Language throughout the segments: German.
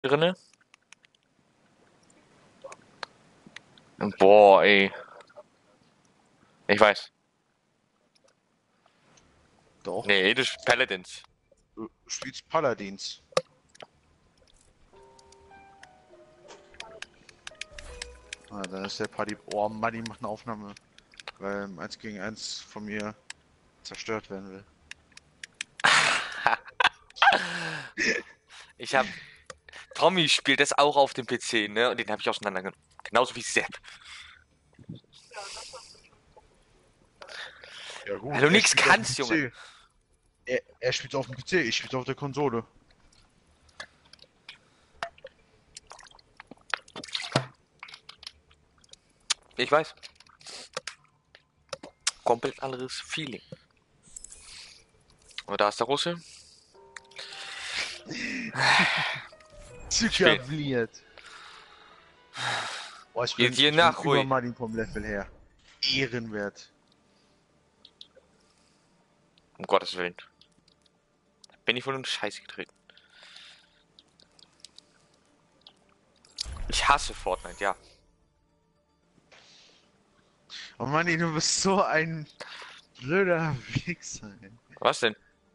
drinne. Boah, ey. Ich weiß. Doch. Nee, du spielst Paladins. Du spielst Paladins. Ah, dann ist der Paddy. Oh Mann, die macht eine Aufnahme. Weil 1 gegen 1 von mir zerstört werden will. Ich hab. Tommy spielt das auch auf dem PC, ne? Und den habe ich auseinandergenommen. Genauso wie Sepp. Ja gut. Weil du er nix spielt auf dem kannst, PC. Junge. Er spielt auf dem PC, ich spiele auf der Konsole. Ich weiß. Komplett anderes Feeling. Aber da ist der Russe. Zükabliert. Boah, ich bin, Jetzt hier ich bin nach, über ruhig. Martin vom Level her. Ehrenwert. Um Gottes Willen. Bin ich wohl in Scheiße getreten. Ich hasse Fortnite, ja. Oh Manni, du bist so ein blöder Wichser. Ey. Was denn?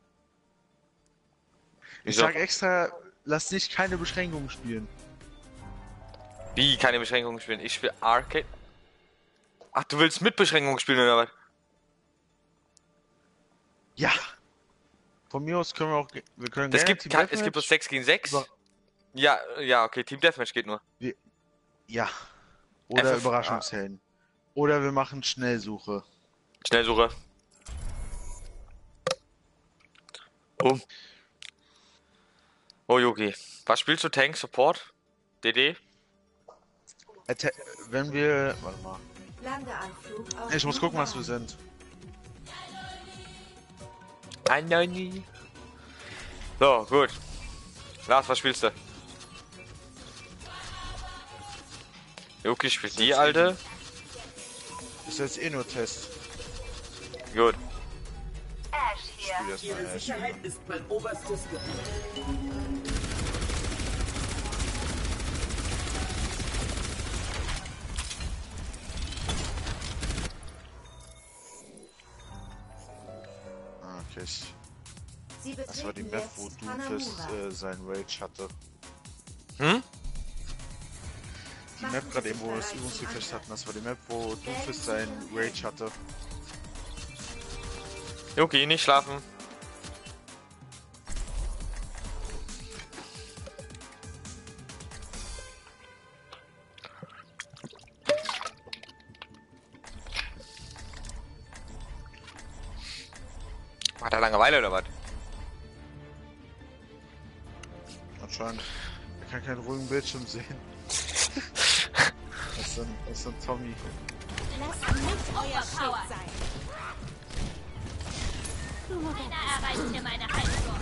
Ich Wieso? sag extra, lass dich keine Beschränkungen spielen. Wie keine Beschränkungen spielen? Ich spiele Arcade. Ach, du willst mit Beschränkungen spielen oder was? Ja. Von mir aus können wir auch, wir können Es gerne gibt, Team es gibt Deathmatch bloß 6 gegen 6. über- Ja, ja, okay, Team Deathmatch geht nur. Ja. Oder FF Überraschungshelden. Oder wir machen Schnellsuche. Schnellsuche. Oh. Oh, Yogi. Was spielst du? Tank, Support? DD? Wenn wir. Warte mal. Landeanflug auf Ich muss gucken, was wir sind. Anoni. So, gut. Lars, was spielst du? Yogi spielt die alte. Das ist jetzt eh nur Test. Gut. Ich spiel erstmal Ash. Sicherheit ist mein oberstes Gebiet. Ah, okay. Sie Das war die betreten Map, wo jetzt Doomfist Hanamura. seinen Rage hatte. Hm? Die Map gerade eben, wo wir das Übungsgefecht hatten, das war die Map, wo Doomfist seinen Rage hatte. Yogi, nicht schlafen. Hat er Langeweile oder was? Anscheinend. Er kann keinen ruhigen Bildschirm sehen. Das ist ein Tommy. Lasst nicht euer Schild sein. Keiner erreicht hier meine Haltung.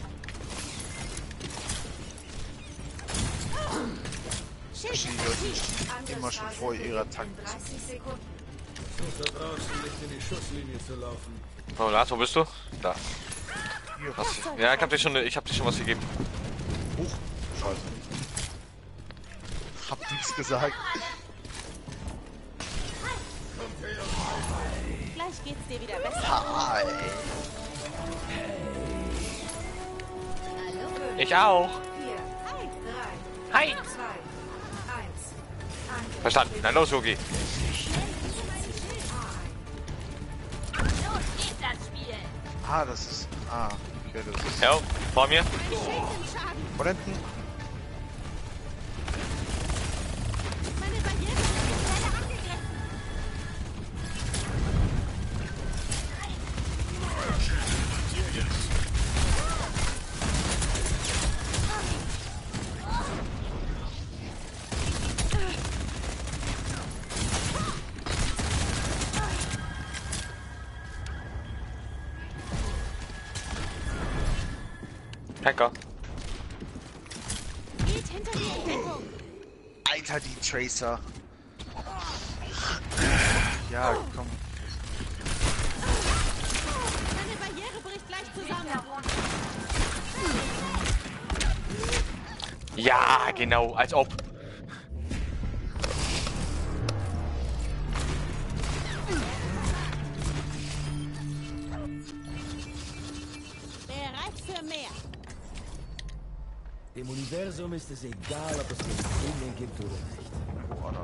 Die Leute immer schon vor ihrer Attacken. 30 Sekunden. Da draußen nicht in die Schusslinie zu laufen. Oh, Lars, wo bist du? Da. Hier. Was? Ja, ich hab dir schon was gegeben. Huch. Scheiße. Hab nichts gesagt. Gleich geht's dir wieder besser. Hi. Ich auch. 4, 3, Hi. 2, 1. Verstanden. Na los, Yogi. Los geht das Spiel. Ah, das ist. Ah, okay, das ist. Ja, vor mir. Von hinten. Meine Barriere ist gerade angegriffen. Hacker. Geht hinter die Deckung. Alter, die Tracer. Ja, komm. Meine Barriere bricht gleich zusammen. Ja, genau, als ob. Bereit für mehr. Dem Universum ist es egal, ob es Dinge gibt oder nicht. Oh, Alter.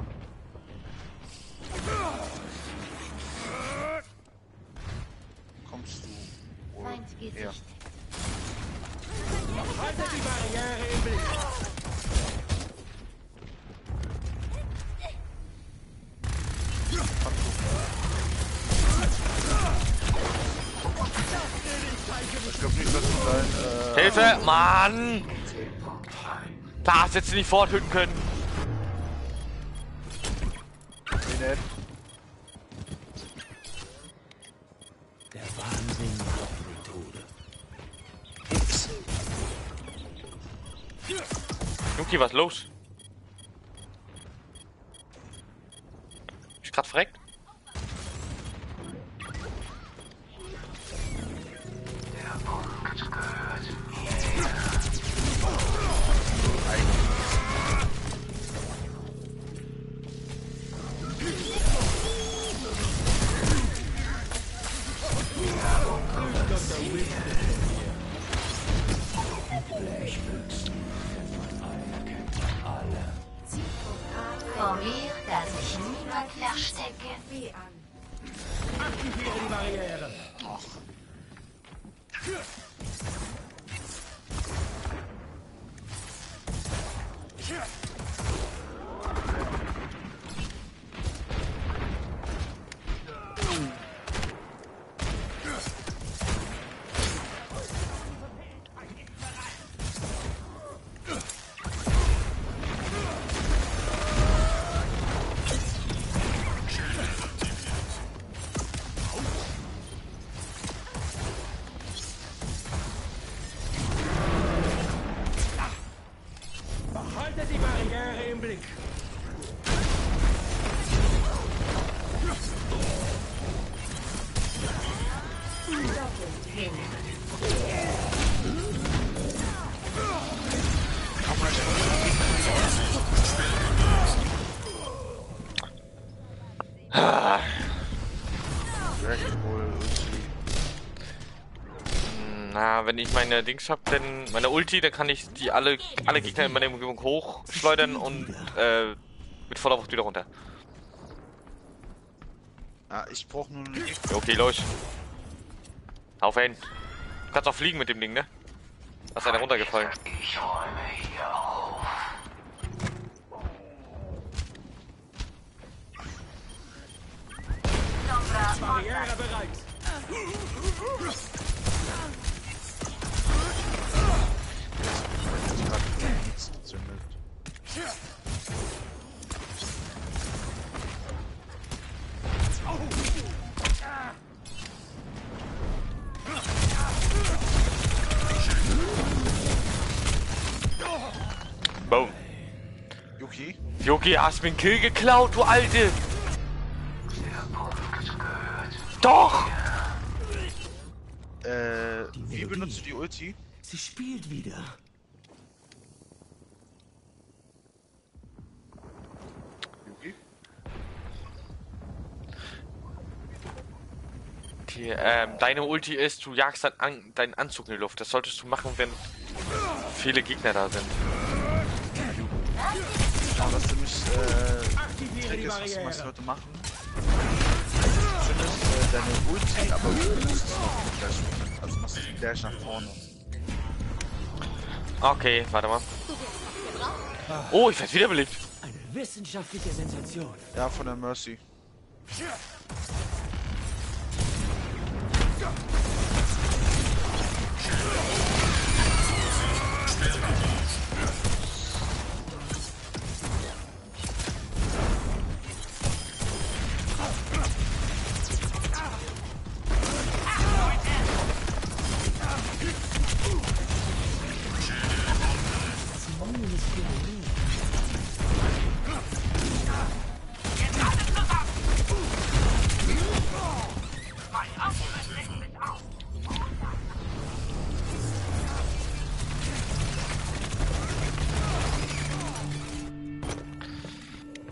Kommst du wohl Feindgesicht. her? Haltet die Barriere im Blick. Ich glaube nicht, dass du dein, Hilfe! Mann! Da hast du jetzt nicht forthüten können. nee, nicht. Der Wahnsinn kommt mit Tode. Yuki, was ist los? Ist grad verreckt? Vor mir darf sich niemand verstecken. B an. Aktiviere die Barriere. Behaltet die Barriere im Blick. Dragon Ball irgendwie. Na, wenn ich meine Dings hab, dann meine Ulti, dann kann ich die alle Gegner in meiner Umgebung hochschleudern und mit voller Wucht wieder runter. Ah, ich brauch nur einen. Okay, los. Auf hin. Du kannst auch fliegen mit dem Ding, ne? Da ist einer runtergefallen. Barriere bereit. Nichts gezündet. Boom. Yuki? Yuki, hast mir einen Kill geklaut, du Alte! Doch! Wie benutzt du die Ulti? Sie spielt wieder. Yuki? Deine Ulti ist, du jagst deinen Anzug in die Luft. Das solltest du machen, wenn viele Gegner da sind. Ja, was du nicht, Aktiviere Trick die ist, was die meisten Barriere. Leute machen. Zündest deine Ulti, aber du musst es noch mit Dash machen. Also machst du den Dash nach vorne. Okay, warte mal. Oh, ich werde wiederbelebt. Eine wissenschaftliche Sensation. Ja, von der Mercy.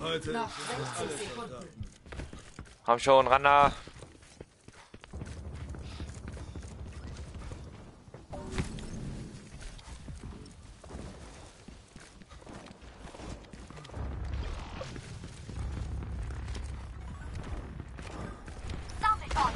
Heute Noch sind wir 60 alle Sekunden. Soldaten. Komm schon, Randa. Sammelt euch!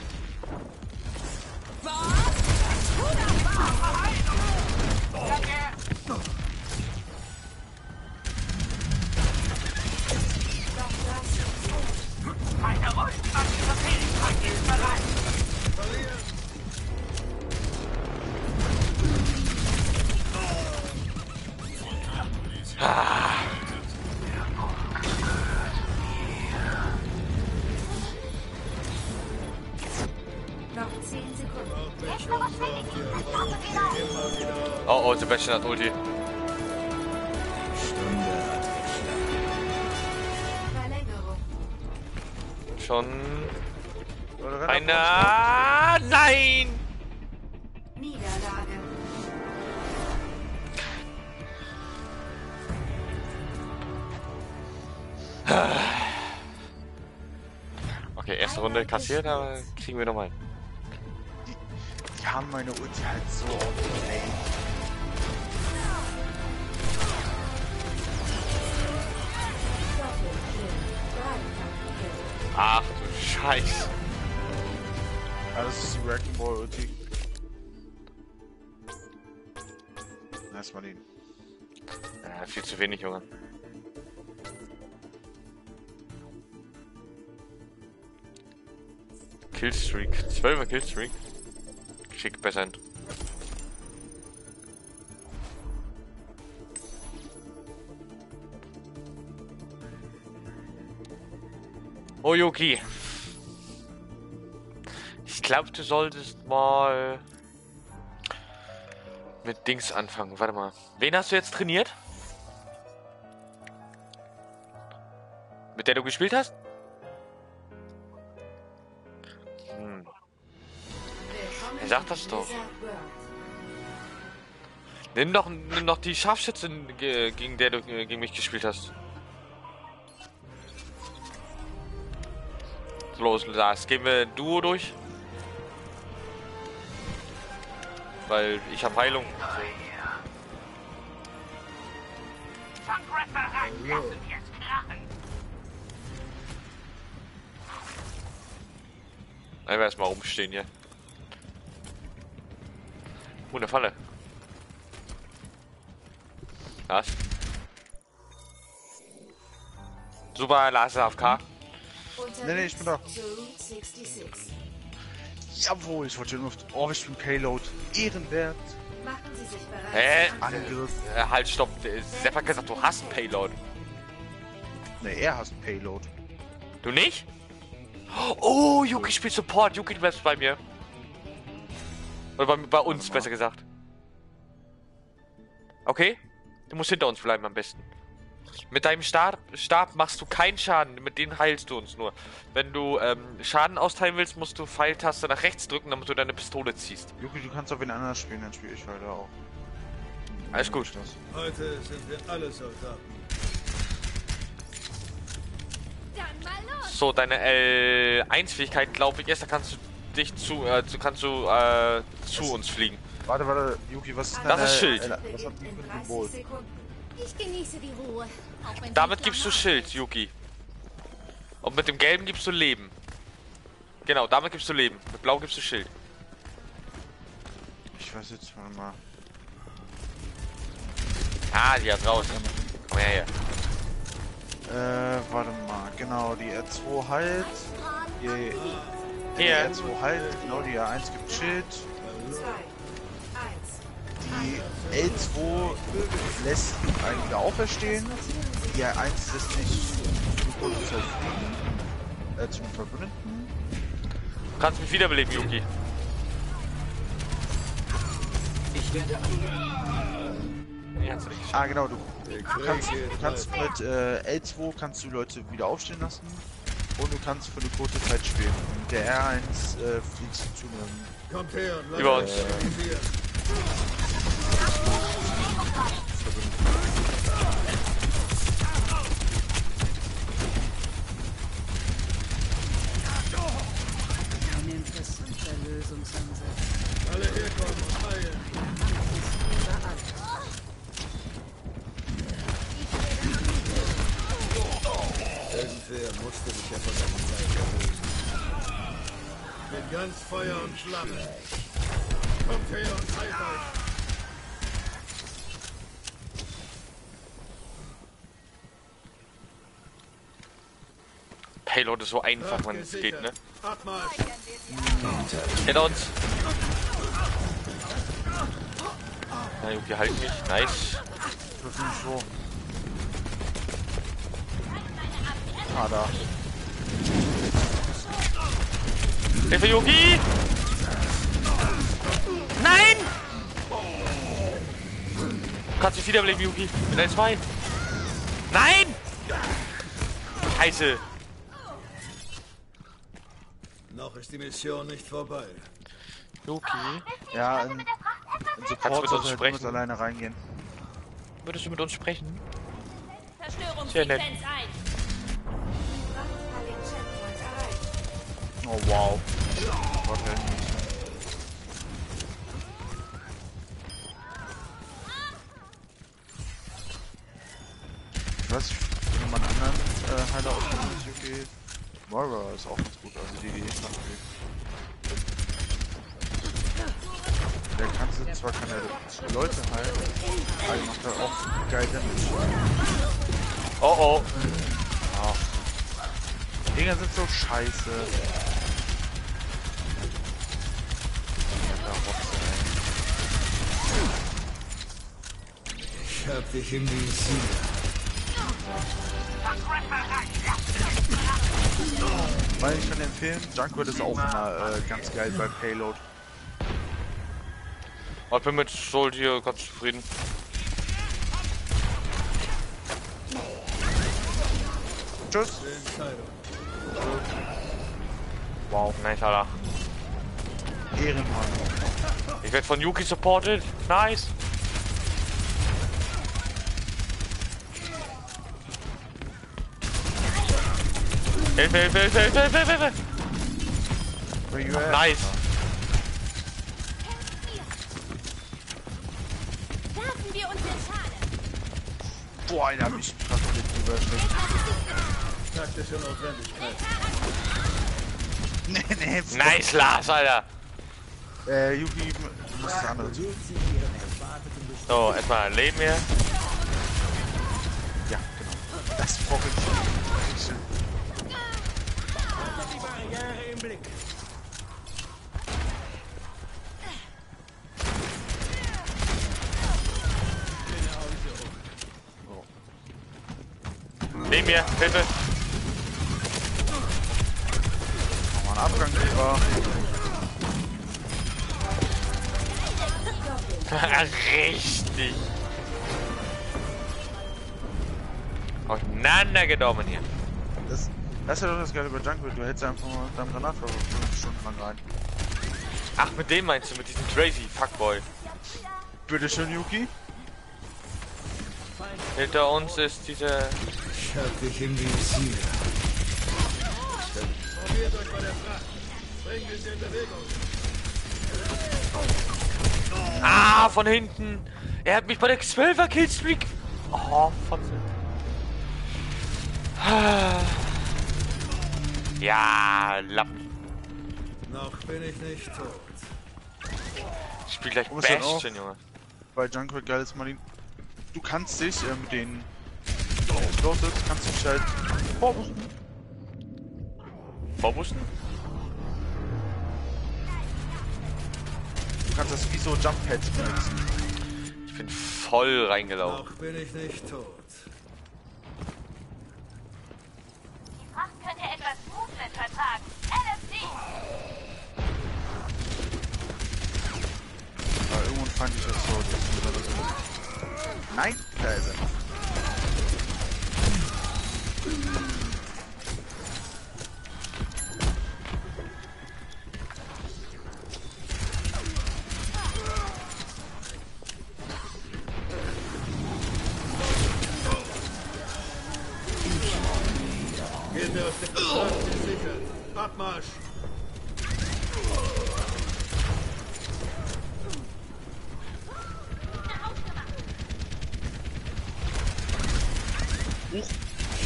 Noch 10 Sekunden. Jetzt noch was Oh, oh, Sebastian hat Ulti. Verlängerung. Schon Oder renn einer. Nein! Niederlage. Okay, erste Runde kassiert, aber kriegen wir nochmal. Die haben meine Ulti halt so outplayed. Doppelkill. Dreifach-Kill. Ach du Scheiß. Ah, das ist die Wrecking Ball Ulti. Nice, Martin. Ja, viel zu wenig, Junge. Killstreak. 12er Killstreak. Schick besser hin. Oh, Yuki. Ich glaube, du solltest mal mit Dings anfangen. Warte mal. Wen hast du jetzt trainiert? Mit der du gespielt hast? Willkommen Er sagt das in doch. Blizzard World. Nimm doch die Scharfschützin, gegen der du gegen mich gespielt hast. So, los, Lars, gehen wir Duo durch. Weil ich habe Heilung. Einfach erstmal rumstehen hier. Eine Falle. Was? Super, Lars ist AFK. Nee, ich bin da. Zone 66. Jawohl, ich wollte nur auf den Orbischen Payload. Ehrenwert. Machen Sie sich bereit. Hä? Angriff. Halt, stopp. Sepp hat gesagt, du hast einen Payload. Ne, er hat einen Payload. Du nicht? Oh, Yuki spielt Support. Yuki, du bleibst bei mir. Oder bei uns, besser gesagt. Okay? Du musst hinter uns bleiben am besten. Mit deinem Stab machst du keinen Schaden. Mit denen heilst du uns nur. Wenn du Schaden austeilen willst, musst du Pfeiltaste nach rechts drücken, damit du deine Pistole ziehst. Yuki, du kannst auch wen anders spielen, dann spiele ich weiter auch. Alles gut. Heute sind wir alle Soldaten. Dann mal los. So, deine L1-Fähigkeit, glaube ich, erst da kannst du dich zu uns fliegen. Warte, Yuki, was ist Das ist Schild. Was hat Beginnt die in mit dem 30 Symbol? Sekunden. Ich genieße die Ruhe. Auch wenn Damit sie gibst du Klammer Schild, Yuki. Und mit dem gelben gibst du Leben. Genau, damit gibst du Leben. Mit blau gibst du Schild. Ich weiß jetzt mal. Ah, die hat raus. Komm her. Warte mal. Genau, die R2 halt. Die Hier. R2 halt. Genau, die R1 gibt Schild. 2, 1. Die L2 lässt einen wieder auferstehen. Die R1 lässt sich für kurze Zeit fliegen. Zum Verbündeten. Du kannst mich wiederbeleben, Yuki. Nee, hat's nicht geschafft. Ah, genau, du kannst mit L2 kannst du Leute wieder aufstehen lassen. Und du kannst für eine kurze Zeit spielen. Mit der R1 fliegst du zu einem. Kommt her und Über uns. hier. Irgendwer musste sich ja von seiner Seite lösen. Bin ganz Feuer und Flamme. Kommt her und heilt euch. Payload ist so einfach, wenn es geht, ne? Abmarsch. Hinter uns! Na, Yuki, halt mich. Nice. Das ist nicht so. Ah, da. Hilfe, Yuki! Nein! Du kannst dich wiederbeleben, Yuki. Mit 1-2. Nein! Scheiße. Noch ist die Mission nicht vorbei. Yuki, Ja, in Kannst du Support mit uns sollte halt sprechen? muss alleine reingehen. würdest du mit uns sprechen? Verstörungsfrequenz 1. Bei den Checkpoint erreicht. Oh wow. Gott, hält mich. Was? Wenn man einen anderen Heiler ausprobiert, okay. Moira ist auch ganz gut, also die der kannst du zwar keine Leute heilen, aber die macht halt auch geil Damage. Oh oh. Dinger sind so scheiße. Ich hab dich im Visier. Weil ich kann empfehlen, Junkrat ist auch immer ganz geil bei Payload. Ich bin mit Soul hier ganz zufrieden. Tschüss. Entscheidung. Wow, Nice, Alter. Ehrenmann. Ich werde von Yuki supported. Nice. Hilfe, Hilfe, Hilfe, Hilfe, Hilfe, Hilfe. Where you at? Nice. Werfen wir uns in Schale. Boah, einer hab ich fast nicht überschlägt. Taktische Notwendigkeit. Nee. Nice, Lars, Alter. Yuki, du musst das andere tun. So, erstmal Leben hier. Ja, genau. Das brauche ich. Die Barriere im Blick. Neben mir, Hilfe. Nochmal einen Abgang drüber. Richtig. Auseinandergenommen hier. Das ist ja doch das Geile bei Junkrat. Du hältst einfach mal mit deinem Granatwerfer 5 Stunden lang rein. Ach, mit dem meinst du, mit diesem crazy Fuckboy. Bitteschön, Yuki. Hinter uns ist diese... Ich hab dich im Visier. Probiert euch bei der Fracht. Bringen wir sie in Bewegung. Ah, von hinten. Er hat mich bei der 12er Killstreak. Oh, Fotze. Ja, Lappen. Noch bin ich nicht tot. Ich spiel gleich Wo ist denn Bastion, Junge. Bei Junkrat geil ist man du kannst dich mit den Explosives kannst du dich halt vorboosten. Vorboosten? Du kannst das wie so Jump Pads benutzen. Ich bin voll reingelaufen. Noch bin ich nicht tot. Die Fracht könnte etwas Movement vertragen. LFC! Aber irgendwann fand ich das so. Nein, da ist er. Geht mir aus dem Fracht gesichert. Abmarsch.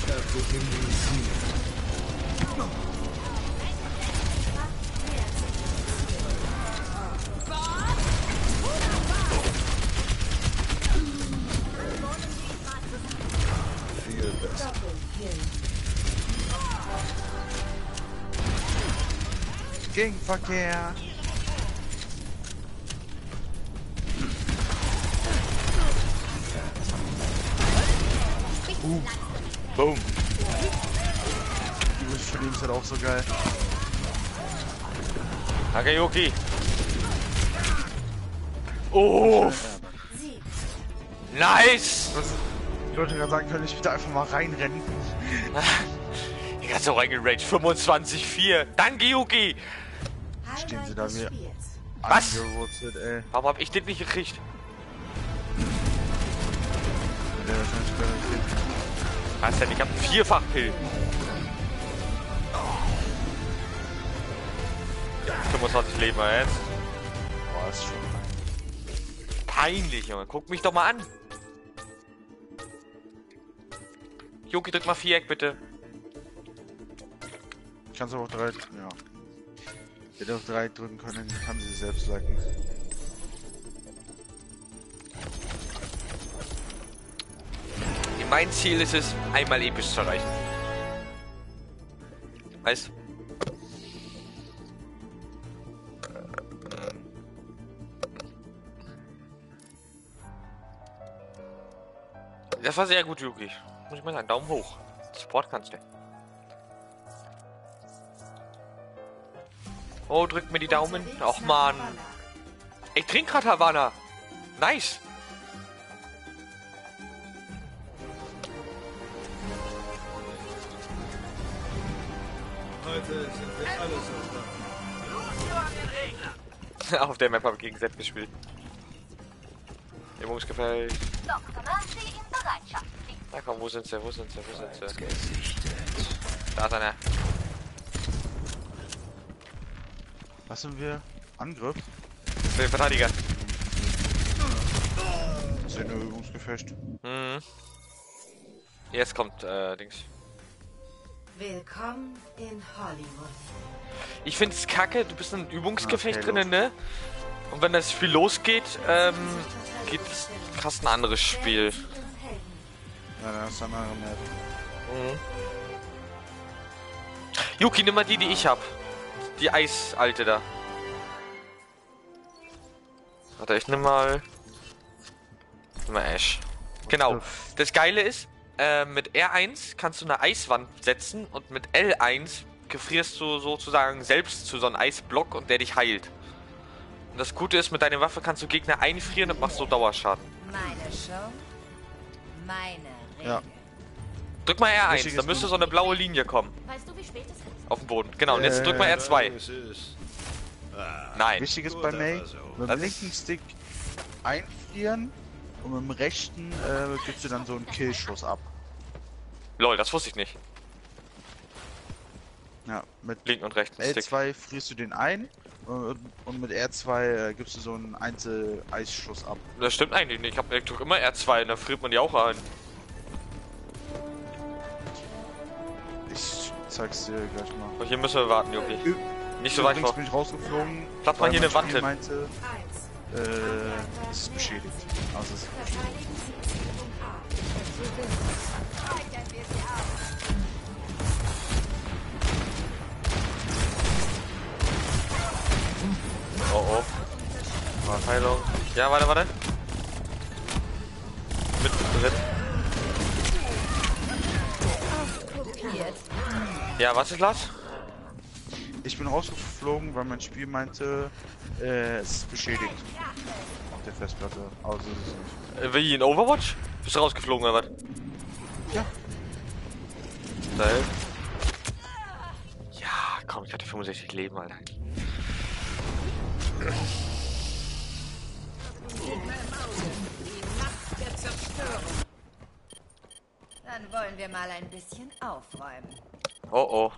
Viel besser. Gegenverkehr. Boom. Die Wish von ihm ist halt auch so geil. Hagayuki. Oh, nice. Die Leute gerade sagen, können ich wieder einfach mal reinrennen. Die ganze reingeraged. 25-4. Danke, Yuki. Stehen sie da mir Was? angewurzelt, ey. Warum hab ich den nicht gekriegt? Der wahrscheinlich bei der Kill. Was denn? Ich hab einen Vierfach-Kill. 25 Leben jetzt. Boah, ist schon Peinlich, Junge. Guck mich doch mal an. Yuki, drück mal Viereck, bitte. Kannst du auch 3. Ja. Hätte auf 3 drücken können, kann sie selbst liken. Mein Ziel ist es, einmal episch zu erreichen. Weißt? Das war sehr gut, Yuki. Muss ich mal sagen, Daumen hoch. Support kannst du. Oh, drückt mir die Daumen. Och, Mann. Ich trink grad Havana. Nice. Heute sind wir alle so Auf der Map habe ich gegen Set gespielt. Übungsgefällt. Dr. Mercy in Bereitschaft. Na komm, wo sind sie? Wo sind sie? Wo sind sie? Da ist einer. Was sind wir? Angriff? Für den Verteidiger. Das ist ja nur Übungsgefecht. Mhm. Jetzt kommt, Dings. Willkommen in Hollywood. Ich find's kacke, du bist in einem Übungsgefecht Okay, drinnen, ne? Und wenn das Spiel losgeht, geht's krass ein anderes Spiel. Ja, da ist eine andere Map. Mhm. Yuki, nimm mal die ich hab. Die Eisalte da. Warte, ich nimm mal Ash. Genau. Das Geile ist, mit R1 kannst du eine Eiswand setzen und mit L1 gefrierst du sozusagen selbst zu so einem Eisblock und der dich heilt. Und das Gute ist, mit deiner Waffe kannst du Gegner einfrieren und machst so Dauerschaden. Meine Show, meine Regeln. Ja. Drück mal R1, Wichtig da ist müsste nur- so eine blaue Linie kommen. Weißt du, wie spät es ist? Auf dem Boden. Genau, und jetzt drück mal R2. Es ist. Nein. Wichtig ist Gut, bei May, also. mit Das dem linken Stick einfrieren und mit dem rechten gibst du dann so einen Killschuss ab. Lol, das wusste ich nicht. Ja, mit Linken und rechten Stick. L2 frierst du den ein und mit R2 gibst du so einen Einzel-Eisschuss ab. Das stimmt eigentlich nicht. Ich drück immer R2 und da friert man die auch ein. Ich zeig's dir gleich mal. Und hier müssen wir warten, Yuki. Nicht so weit Übrigens vor. bin ich rausgeflogen. Platz mal weil hier mein eine Wand Spiel hin. meinte, es ist beschädigt. Also es ist Oh oh. Mal Heilung. Ja, warte. Mit drin. Ja, was ist los? Ich bin rausgeflogen, weil mein Spiel meinte, es ist beschädigt. Auf der Festplatte. Also es ist nicht. Wie in Overwatch? Bist du rausgeflogen oder was? Ja. Geil. Ja, komm, ich hatte 65 Leben, Alter. Dann wollen wir mal ein bisschen aufräumen. Oh oh.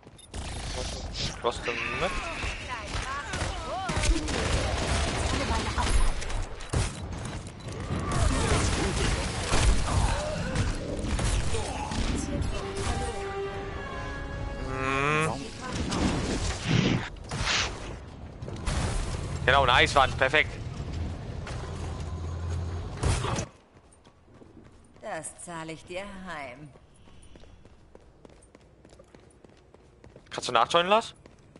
Was denn, ne? Genau, eine Eiswand, perfekt. Das zahle ich dir heim. Kannst du nachjoinen lassen?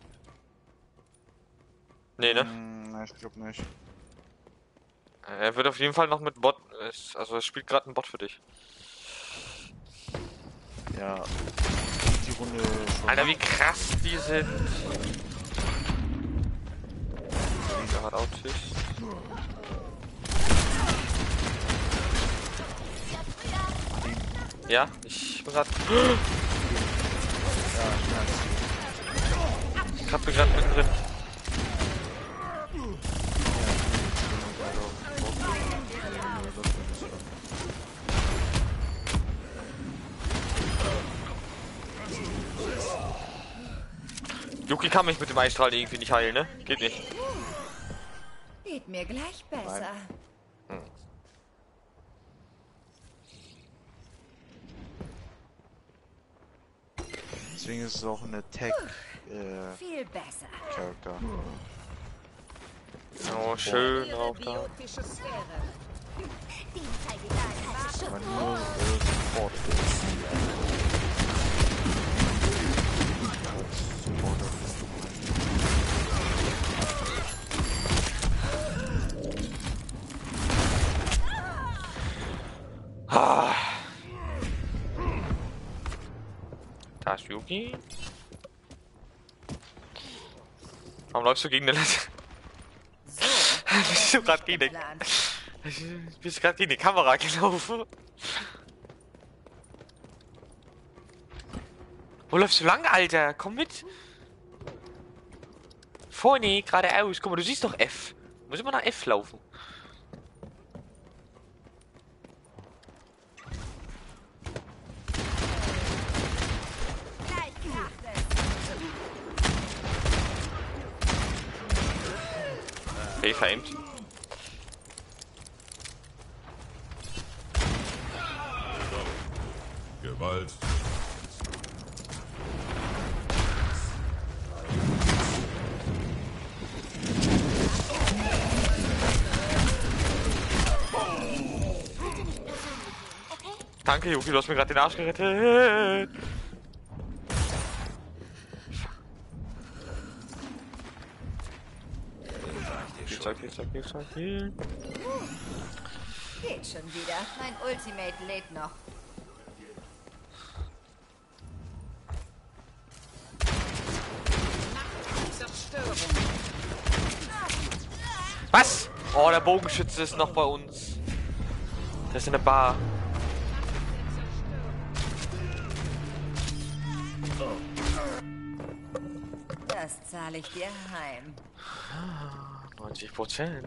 Nee, ne? Nein, ich glaube nicht. Er wird auf jeden Fall noch mit Bot. Also, er spielt gerade einen Bot für dich. Ja. Die Runde schon. Alter, wie krass die sind. Der hat Autist. Ja, ich bin gerade. Ich bin gerade mittendrin. Yuki kann mich mit dem Eisstrahl irgendwie nicht heilen, ne? Geht nicht. Geht mir gleich besser. Deswegen ist es auch ein Attack Viel besser. Charakter. Oh, schön drauf da. Biotische Sphäre. Aber nur Support. Ah. Da ist Yuki. Warum läufst du gegen eine Latte? So. Bist du gerade gegen die Kamera gelaufen? Wo läufst du lang, Alter? Komm mit. Vorne, geradeaus. Guck mal, du siehst doch F. Du musst immer nach F laufen. Okay, veraimt. Gewalt. Danke, Yuki, du hast mir gerade den Arsch gerettet. Heal. Geht schon wieder. Mein Ultimate lädt noch. Was? Oh, der Bogenschütze ist noch bei uns. Der ist in der Bar. Das zahle ich dir heim. 90%.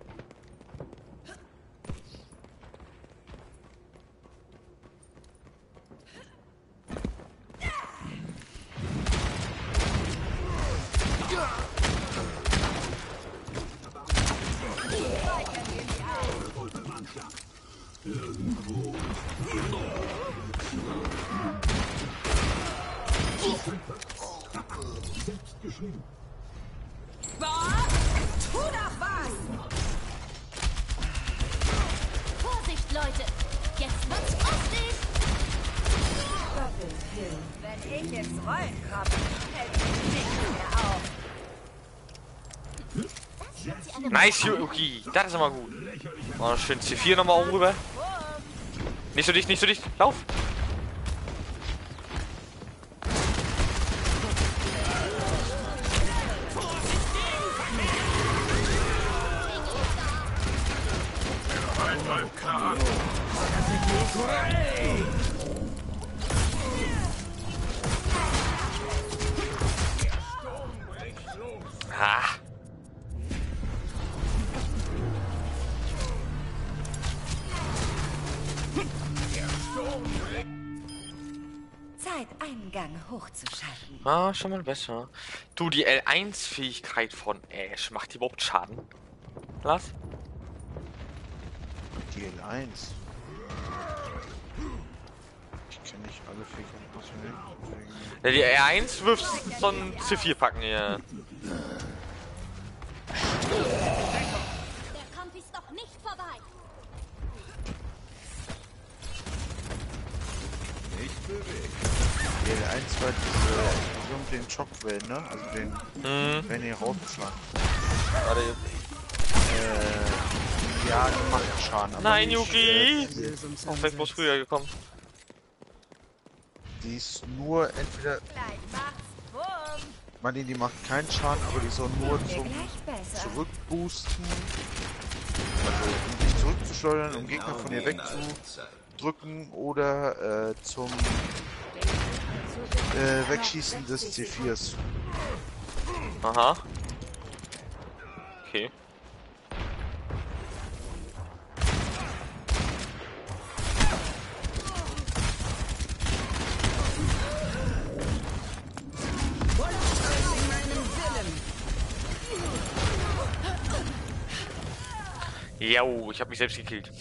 Tu doch was! Vorsicht, Leute! Jetzt wird's lustig! Wenn ich ins Rollen komme, hält mich nichts mehr auf. Das wird sie eine Nice, Yuki. Das ist immer gut. Oh, schön C4 nochmal oben rüber. Nicht so dicht, nicht so dicht. Lauf. Ah. Zeit, einen Gang hochzuschalten. Ah, schon mal besser. Du, die L1-Fähigkeit von Ash, macht die überhaupt Schaden? Lars? Die L1. Ich kenne nicht alle Fähigkeiten auswendig. Ja, die R1 wirft so ein C4-Packen hier. bei den Schockwellen, ne? Also den werden hier rausgeschlagen. Warte, Ja, die machen Schaden. Aber nein, nicht, Yuki! viel. Auch vielleicht bloß früher gekommen. Die ist nur entweder. Gleich macht's Bumm. Man, die macht keinen Schaden, aber die soll nur zum Gleich besser. Zurückboosten. Also um dich zurückzuschleudern, um Gegner von dir wegzudrücken oder zum Wegschießen des C4s. Aha. Okay. Jau, ich hab mich selbst gekillt.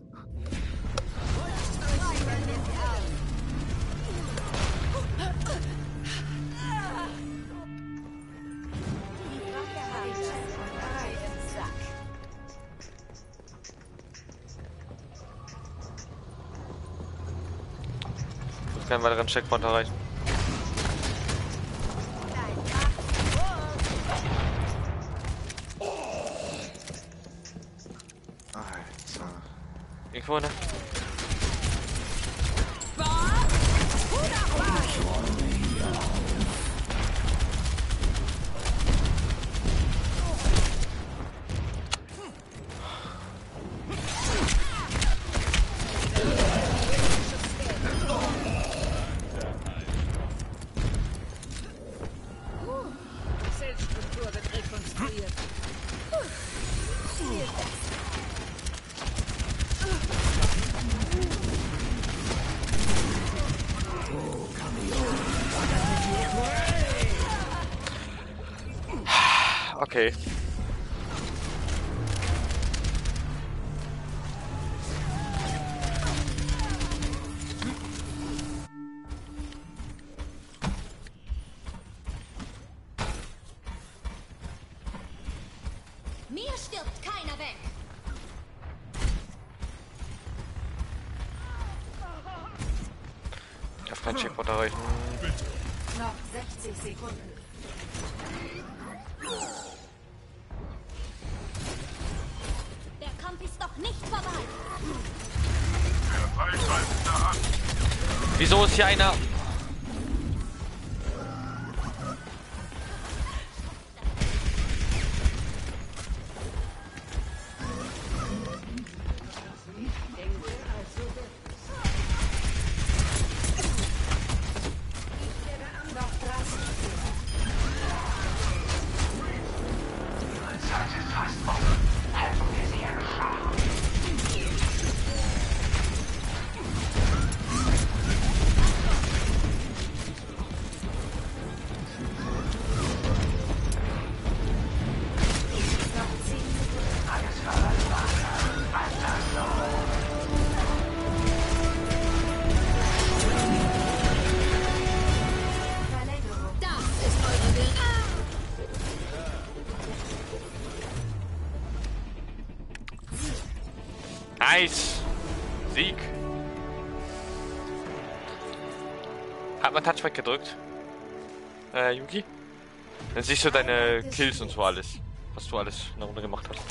Ich kann einen weiteren Checkpoint erreichen. Alter. Irgendwo, ne? Zellstruktur wird rekonstruiert. Okay. Mir stirbt keiner weg. Ich darf keinen Checkpoint erreichen. Noch 60 Sekunden. Der Kampf ist doch nicht vorbei. Wieso ist hier einer? Das ist eure Wille. Nice! Sieg! Hat man Touchpad gedrückt? Yuki? Dann siehst du deine Kills und so alles. Was du alles in der Runde gemacht hast.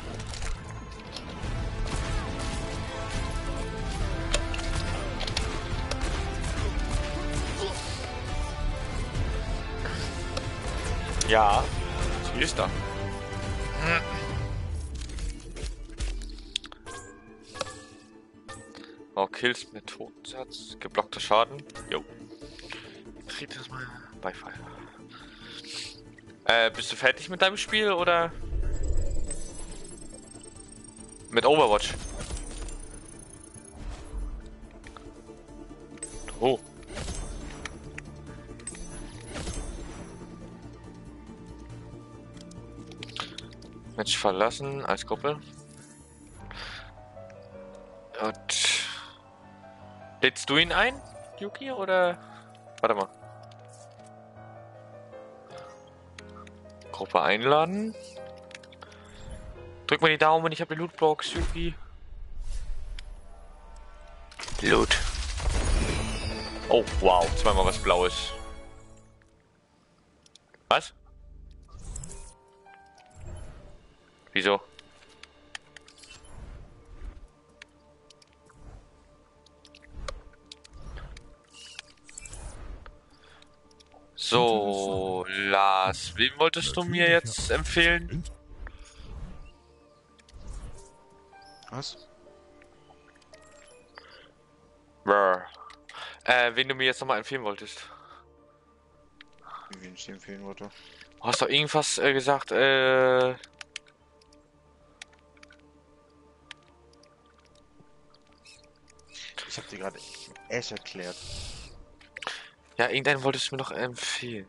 Ja, sie ist da. Oh, Kills mit Totensatz, geblockter Schaden. Jo. Krieg das mal. Beifall. Bist du fertig mit deinem Spiel oder? Mit Overwatch. Oh. Match verlassen als Gruppe. Und lädst du ihn ein, Yuki, oder? Warte mal. Gruppe einladen. Drück mal die Daumen, ich habe die Lootbox, Yuki. Loot. Oh, wow, zweimal was Blaues. Was? Wieso? So, Lars, wen wolltest du mir jetzt empfehlen? Was? Brr. Wen du mir jetzt nochmal empfehlen wolltest. Wie ich dir empfehlen wollte. Du hast doch irgendwas gesagt, Ich hab dir gerade Ash erklärt. ja, irgendeinen wolltest du mir noch empfehlen.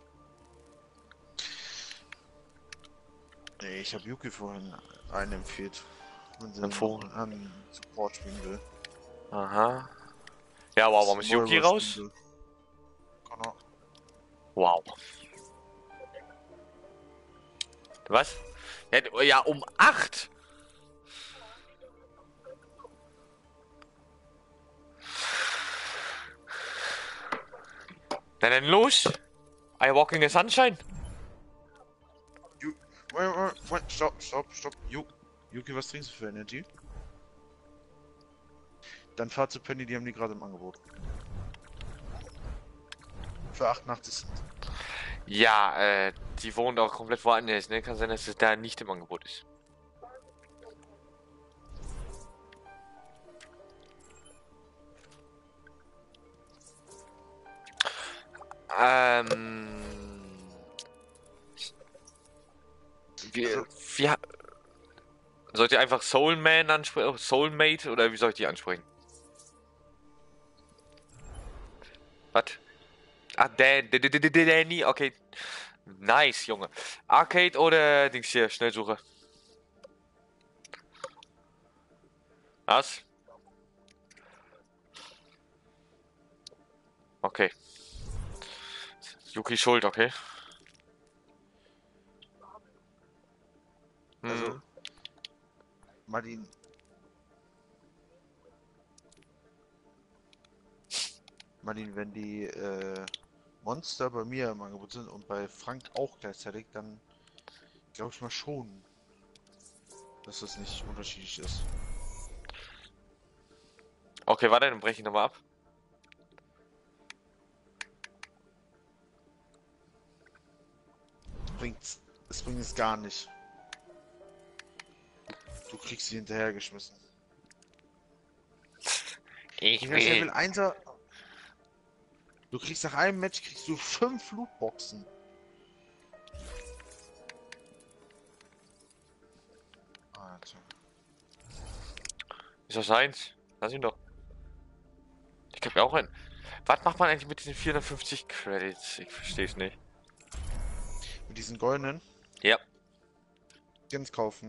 Nee, ich habe Yuki vorhin einen empfiehlt. Wenn sie Empfohlen. noch an Support spielen will. Aha. Ja, wow, warum ist Yuki Moira raus? spielen will. Genau. Wow. Was? Ja, ja, um 8. Na dann los. Are you walking in the sunshine? Wait, stopp. Yuki, was trinkst du für Energy? Dann fahr zu Penny, die haben die gerade im Angebot. Für 88 Cent. Ja, die wohnt auch komplett woanders, ne? Kann sein, dass es da nicht im Angebot ist. Wie, sollt ihr einfach Soulman ansprechen? Soulmate? Oder wie soll ich die ansprechen? Was? Ah, Danny, okay. Nice, Junge. Arcade oder Dings hier, Schnellsuche? Was? Okay. Yuki schuld, okay. Also, Martin. Martin, wenn die Monster bei mir im Angebot sind und bei Frank auch gleichzeitig, dann glaube ich mal schon, dass das nicht unterschiedlich ist. Okay, warte, dann breche ich nochmal ab. Es bringt es gar nicht. Du kriegst sie hinterhergeschmissen. Ich Digga, Level 1er. Du kriegst nach einem Match 5 Lootboxen. Alter. Ist das eins? Lass ihn doch. Ich glaube auch ein. Was macht man eigentlich mit diesen 450 Credits? Ich verstehe es nicht. Mit diesen goldenen Ja. Skins kaufen.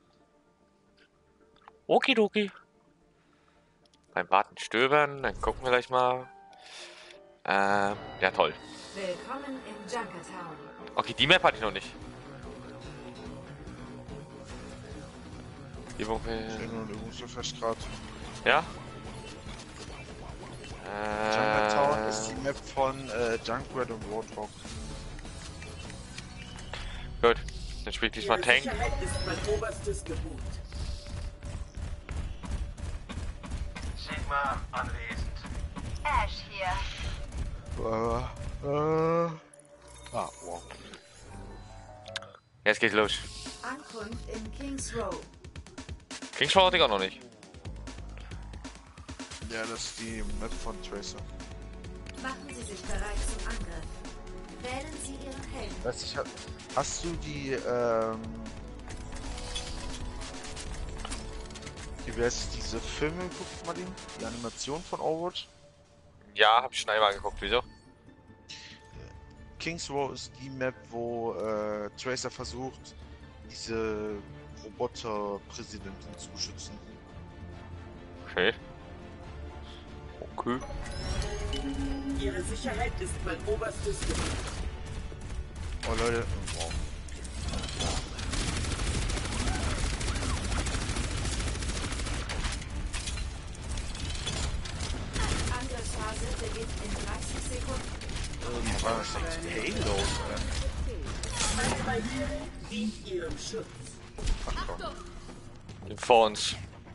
Okidoki. Beim Warten stöbern, dann gucken wir gleich mal. Ja toll. Willkommen in Junkertown. Okay, die Map hatte ich noch nicht. Die Woche. Schön und so fest gerade. Ja? Junkertown ist die Map von Junkrat und Roadhog. Gut. Dann spiele ich diesmal Tank. Sicherheit ist mein oberstes Gebot. Sigma anwesend. Ash hier. Wow. Jetzt geht's los. Ankunft in Kings Row. Kingshaw hatte ich auch noch nicht. Ja, das ist die Map von Tracer. Machen Sie sich bereit zum Angriff. Wählen Sie Ihren Helden. Weißt ich hast du die wie heißt diese Filme geguckt, Martin? Die Animation von Overwatch? Ja, hab ich schon einmal geguckt. Wieso? Kings Row ist die Map, wo Tracer versucht, diese Roboter-Präsidentin zu beschützen. Okay. Okay. Ihre Sicherheit ist mein oberstes Gebot. Oh Leute, wow. Angriffsphase beginnt in 30 Sekunden. Was war das denn? Halos, dient ihrem Schutz. Vor uns.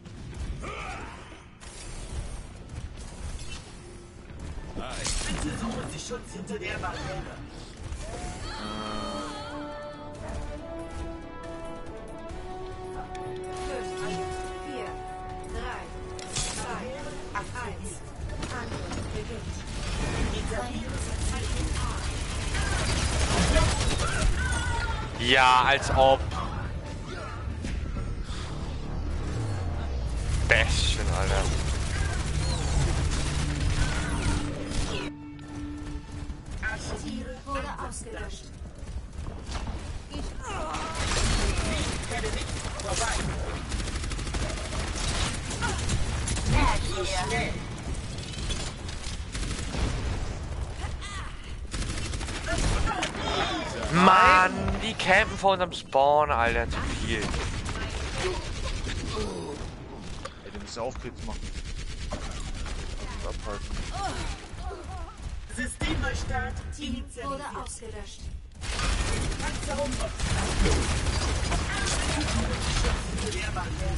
Bitte suchen Sie Schutz hinter der Barriere. Vier, drei, zwei, eins. Angriff beginnt. Ja, als ob. Bastion, Alter. Ziel wurde ausgelöscht. Mann, die campen vor unserem Spawn, Alter, zu viel. Ey, du musst ja Aufkrieg machen. Und abhalten. Systemneustart Wurde initialisiert. ausgelöscht. Panzerung hinter der Barriere.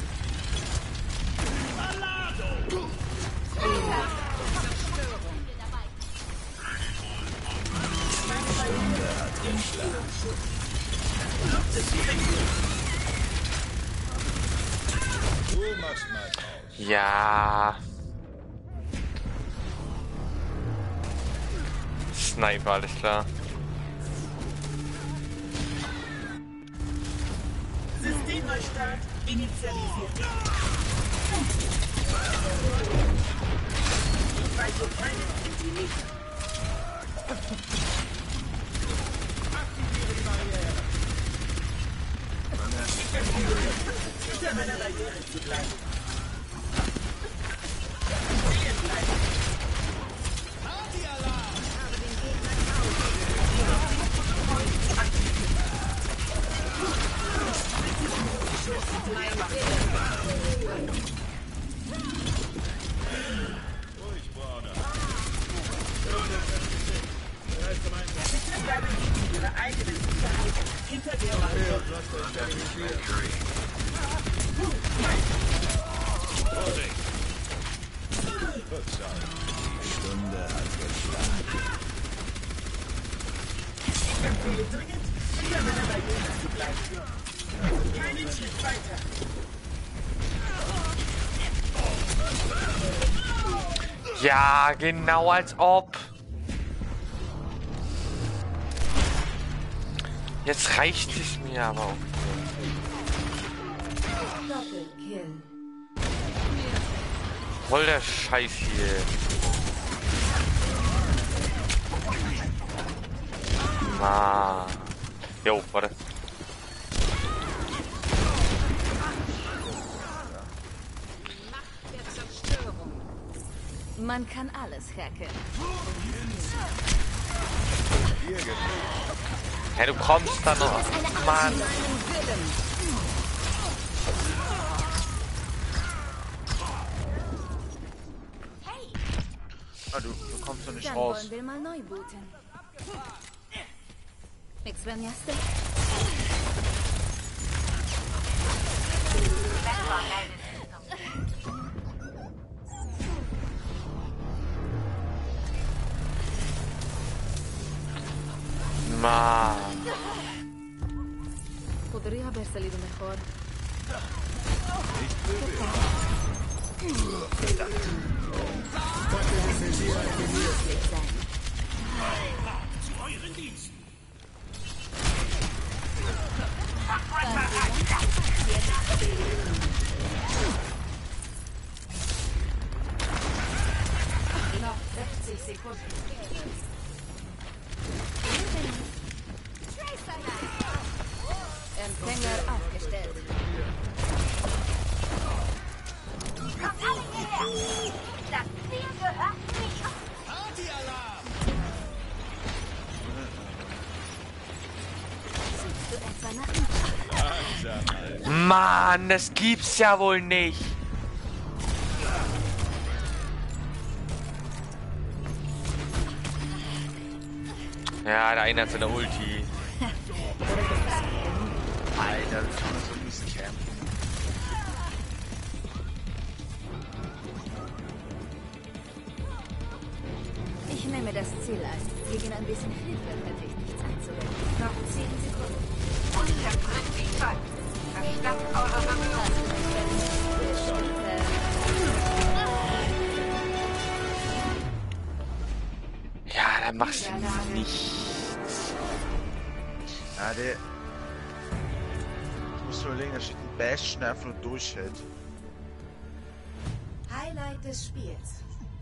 Du machst mal aus. Ja. Sniper, alles klar. Systemneustart initialisiert. Weiche keinen Zentimeter. Hinter meiner Barriere zu bleiben. Stehen bleiben. Ruhig, Bruder. Bitte bleiben Sie Ihre eigene Sicherheit hinter der Barriere. Stunde hat geschlagen. Ich empfehle dringend, hinter meiner Barriere zu bleiben. Keinen Schritt weiter. Ja, genau als ob. Jetzt reicht es mir aber auch. Doppelkill. Voll der Scheiß hier. Mann. Jo, warte. Man kann alles hacken. Hey, du kommst da noch. Mann. Ah, du kommst doch nicht Dann raus. wollen wir mal neu booten. Experniaste? Mann. Podría haber salido mejor. Noch 60 Sekunden. Empfänger aufgestellt. Kommt alle hierher! Das Ziel gehört nicht. Suchst du etwa nach ihm? Mann, das gibt's ja wohl nicht. Ja, der eine hat seine Ulti. Alter, das kann man so mies campen. Ich nehme das Ziel ein. Gegen ein bisschen Hilfe hätte ich nichts einzuwenden. Noch 10 Sekunden. Unterbricht die Zeit. Verstärkt eure Bemühungen. Ja, dann machst du nicht. Ja, der... Ich muss überlegen, da steht ein Bastion, der einfach nur durchhält. Highlight des Spiels.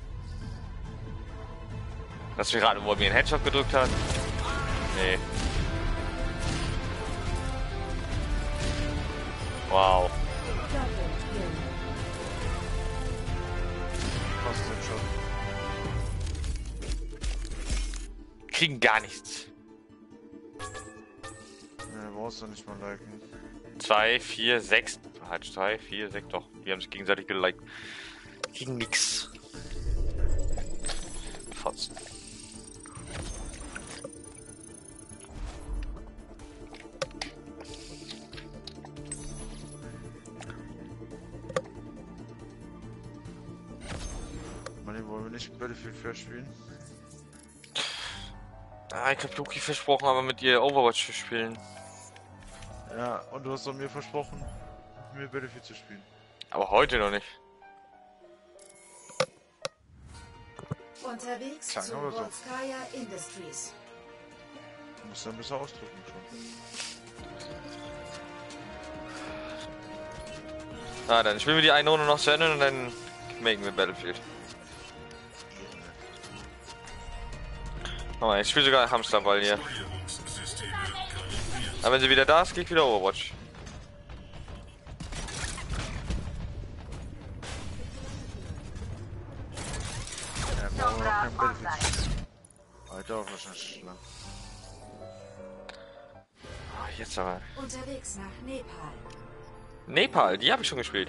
Hast du gerade, wo er mir einen Headshot gedrückt hat? Nee. Wow. Was denn schon? Kriegen gar nichts. Ne, brauchst du nicht mal liken. 2, 4, 6. Halt 2, 4, 6. Doch, die haben sich gegenseitig geliked. Kriegen nix. Fotzen. Mann, wollen wir nicht Battlefield 4 spielen? Ah, ich hab Loki versprochen, aber mit ihr Overwatch zu spielen. Ja, und du hast doch mir versprochen, mit mir Battlefield zu spielen. Aber heute noch nicht. Unterwegs Klang zu aber so. Volskaya Industries. Du musst dann besser ausdrücken schon. Ah, dann spielen wir die eine Runde noch zu Ende und dann machen wir Battlefield. Oh, ich spiele sogar Hamsterball hier. Aber wenn sie wieder da ist, gehe ich wieder Overwatch. Ja, brauchen wir noch kein Battlefield spielen. Alter, auch wahrscheinlich lang. Oh, jetzt aber. Unterwegs nach Nepal. Nepal, die habe ich schon gespielt.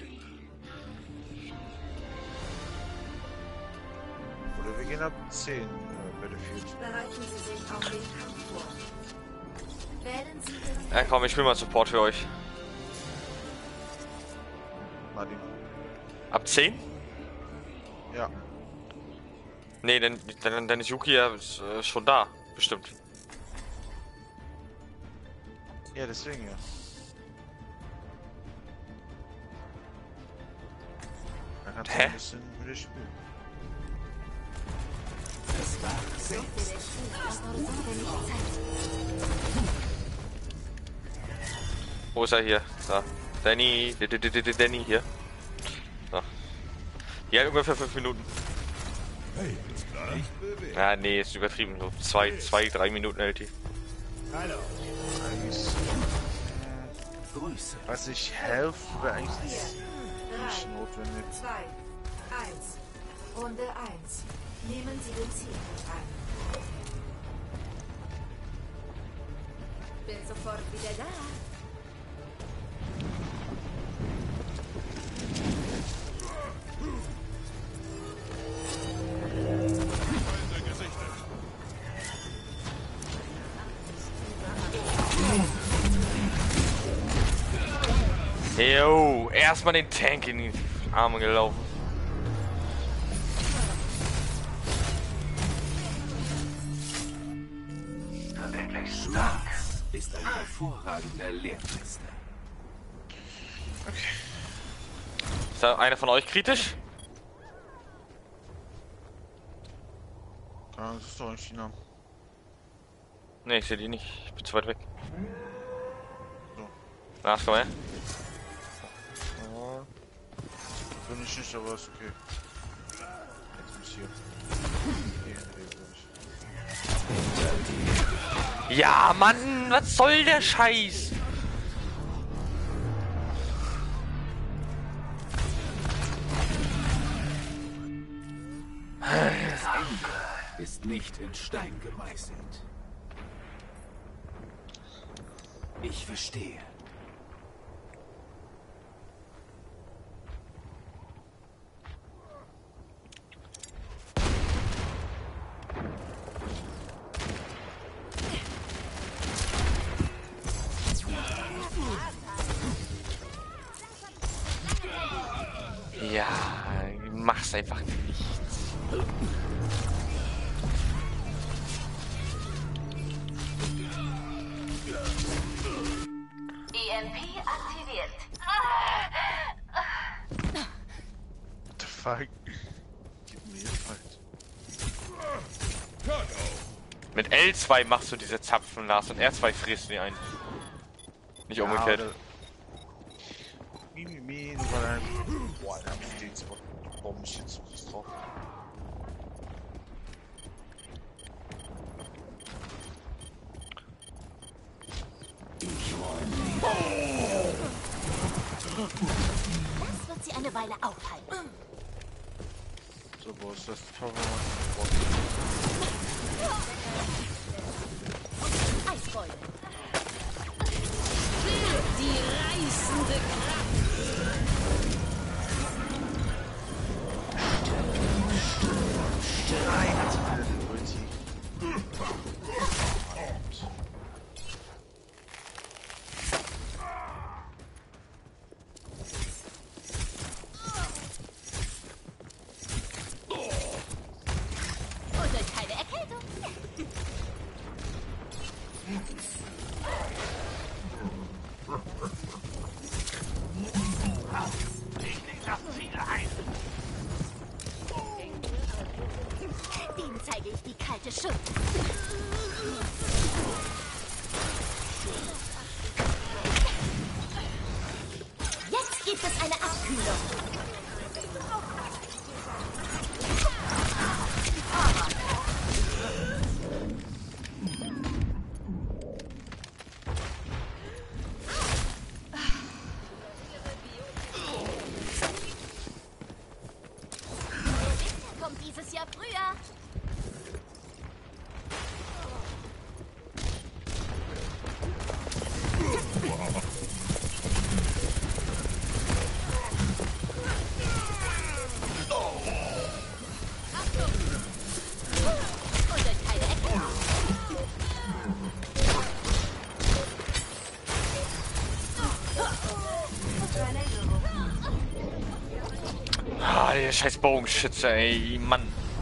Oder wir gehen ab 10 Battlefield. Bereiten Sie sich auf den Kampf vor. Wählen Sie Ihren Ja, komm, ich spiele mal Support für euch. Martin. Ab 10? Ja. Nee, dann ist Yuki ja schon da. Bestimmt. Ja, deswegen ja. Dann kannst du Hä? ein bisschen mit dir spielen. Wo ist er hier? Da. Danny. Danny hier. So. Ja, ungefähr 5 Minuten. Ja, nee, ist übertrieben. So 2, 3 Minuten hält die. Eigentlich. Weiß ich, Health wäre eigentlich nicht notwendig. 2, 1. Runde 1. Nehmen Sie den Zielpunkt an. Bin sofort wieder da. Jo, erstmal den Tank in die Arme gelaufen. Wirklich stark. Ist ein hervorragender Lehrmeister. Ist da einer von euch kritisch? Ja, das ist doch in China. Ne, ich sehe die nicht. Ich bin zu weit weg. So. Na, komm her. Bin ich nicht, aber ist okay. Jetzt muss ich hier. Ja, Mann, was soll der Scheiß? Das Ende ist nicht in Stein gemeißelt. Ich verstehe. Ja, mach's einfach nichts. EMP aktiviert. What the fuck? Gib mir halt. Mit L2 machst du diese Zapfen, Lars, und R2 fräst die ein. Nicht umgekehrt. Mimimi, nur weil er... Boah, der hat den Spot. Warum ich jetzt so was drauf? Das wird sie eine Weile aufhalten. So, wo ist das Power? Eisbeule. Die reißende Kraft. Und durch keine Erkältung. Dem zeige ich die kalte Schulter. Jetzt gibt es eine Abkühlung. Kommt dieses Jahr früher. Und durch keine Ecke. Ah, der scheiß Bogenschütze, ey, Mann.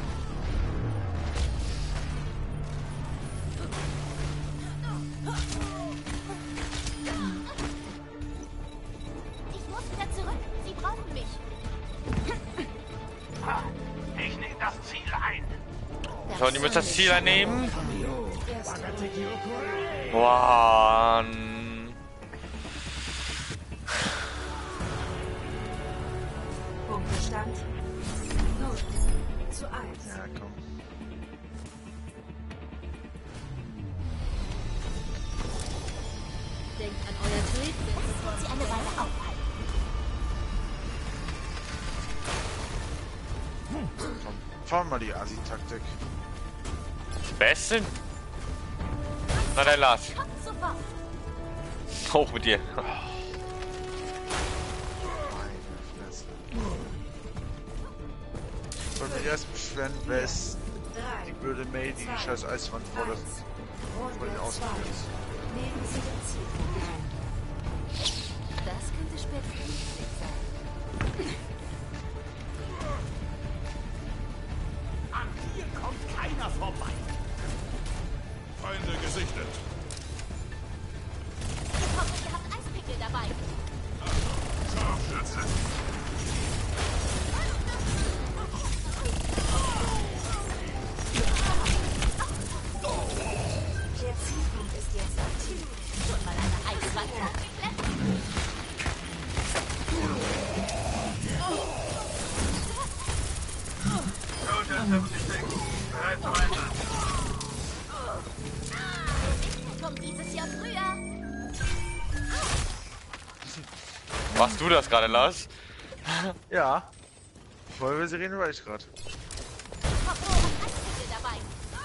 Ich muss wieder zurück. Sie brauchen mich. Ich nehme das Ziel ein. So, und die müssen das Ziel einnehmen. Boah. Punktestand 0:1. Ja, komm. Denkt an euer Trade. Das wird sie eine Weile aufhalten. Komm. Fahren wir die Asi-Taktik. Besten? Na, der Lars. Kommt sofort. Hoch mit dir. Meine Fresse. Ich wollte mich erst beschweren, wer ist die blöde May, die die scheiß Eiswand vor den Außen ist. Nehmen Sie den Zielpunkt ein. Das könnte später nützlich sein. An hier kommt keiner vorbei. Feinde gesichtet. Ich hoffe, ihr habt Eispickel dabei. Scharfschütze. Der Zielpunkt ist jetzt aktiv. Schon mal eine Eiswand hochgeklettert. Kommt dieses Jahr früher. Warst du das gerade, Lars? Ja. Feuerwehrsirene war ich gerade. Ich hoffe, ihr habt Eispickel dabei.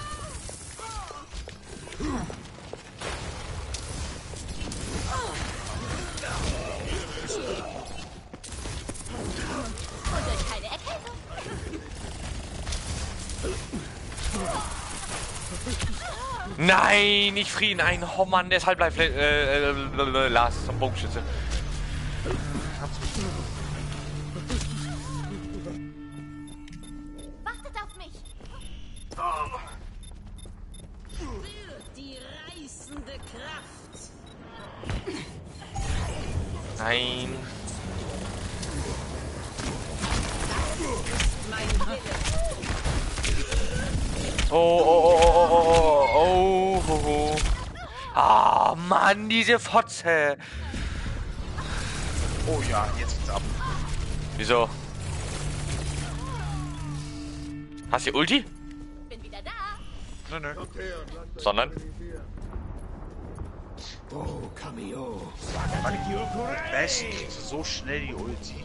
Und durch keine Erkältung. Nein, ich friere ihn ein. Oh Mann, der ist halb live. Lars ist ein Bogenschütze. Wartet auf mich! Die reißende Kraft. Nein. Mein Wille. Oh. Ah, Mann, diese Fotze. Oh ja, jetzt geht's ab. Wieso? Hast du Ulti? Bin wieder da! Nö. Kommt her und lasst euch Sondern? stabilisieren. Oh, Cameo. Bash kriegst du so schnell die Ulti.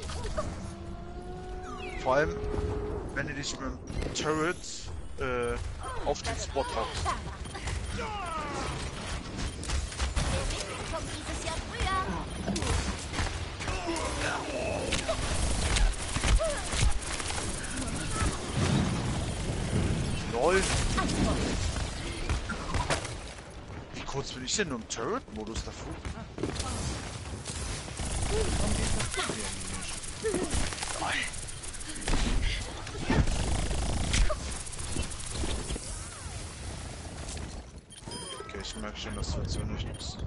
Vor allem, wenn du dich mit dem Turret auf den Spot hockst. Der Wind kommt dieses Jahr früher! LOL. Wie kurz bin ich denn nur im Turret-Modus davor? Okay, ich merke schon, dass du jetzt so nicht nix.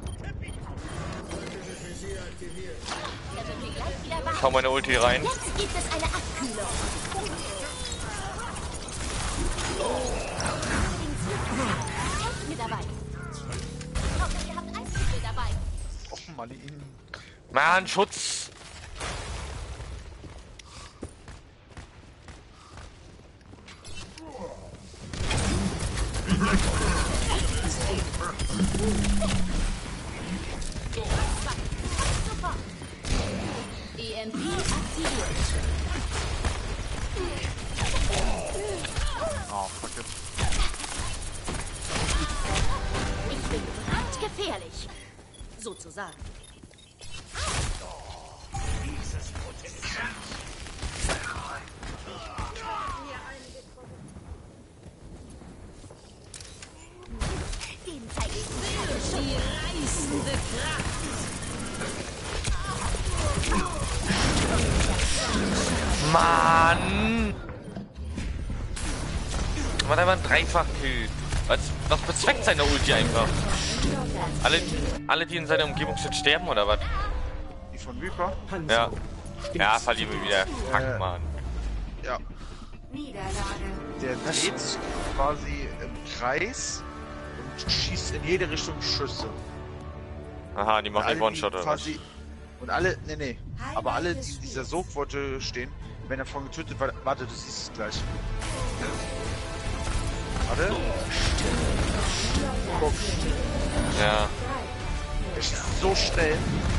Er wird mir gleich wieder warm. Ich hau meine Ulti rein. Jetzt gibt es eine Abkühlung. Helft mir dabei. Ich hoffe, ihr habt Eiswürfel dabei. Och, Malin. Mann, Schutz. Super. EMP aktiviert. Oh, fuck it. Ich bin brandgefährlich. Sozusagen. Dem zeige ich Die reißende Kraft. Mann! Man hat einfach einen Dreifach-Kill. Was bezweckt seine Ulti einfach? Alle, die in seiner Umgebung sind, sterben oder was? Die von Reaper? Ja. Ja, verlieren wir wieder. Fuck, Mann. Ja. Der dreht sich quasi im Kreis und schießt in jede Richtung Schüsse. Aha, die machen den One-Shot oder was? quasi. Und alle, nee. Aber alle, die in dieser Sogworte stehen, wenn er von getötet wird, warte, du siehst es gleich. Warte. Guck, Ja. er schießt so schnell.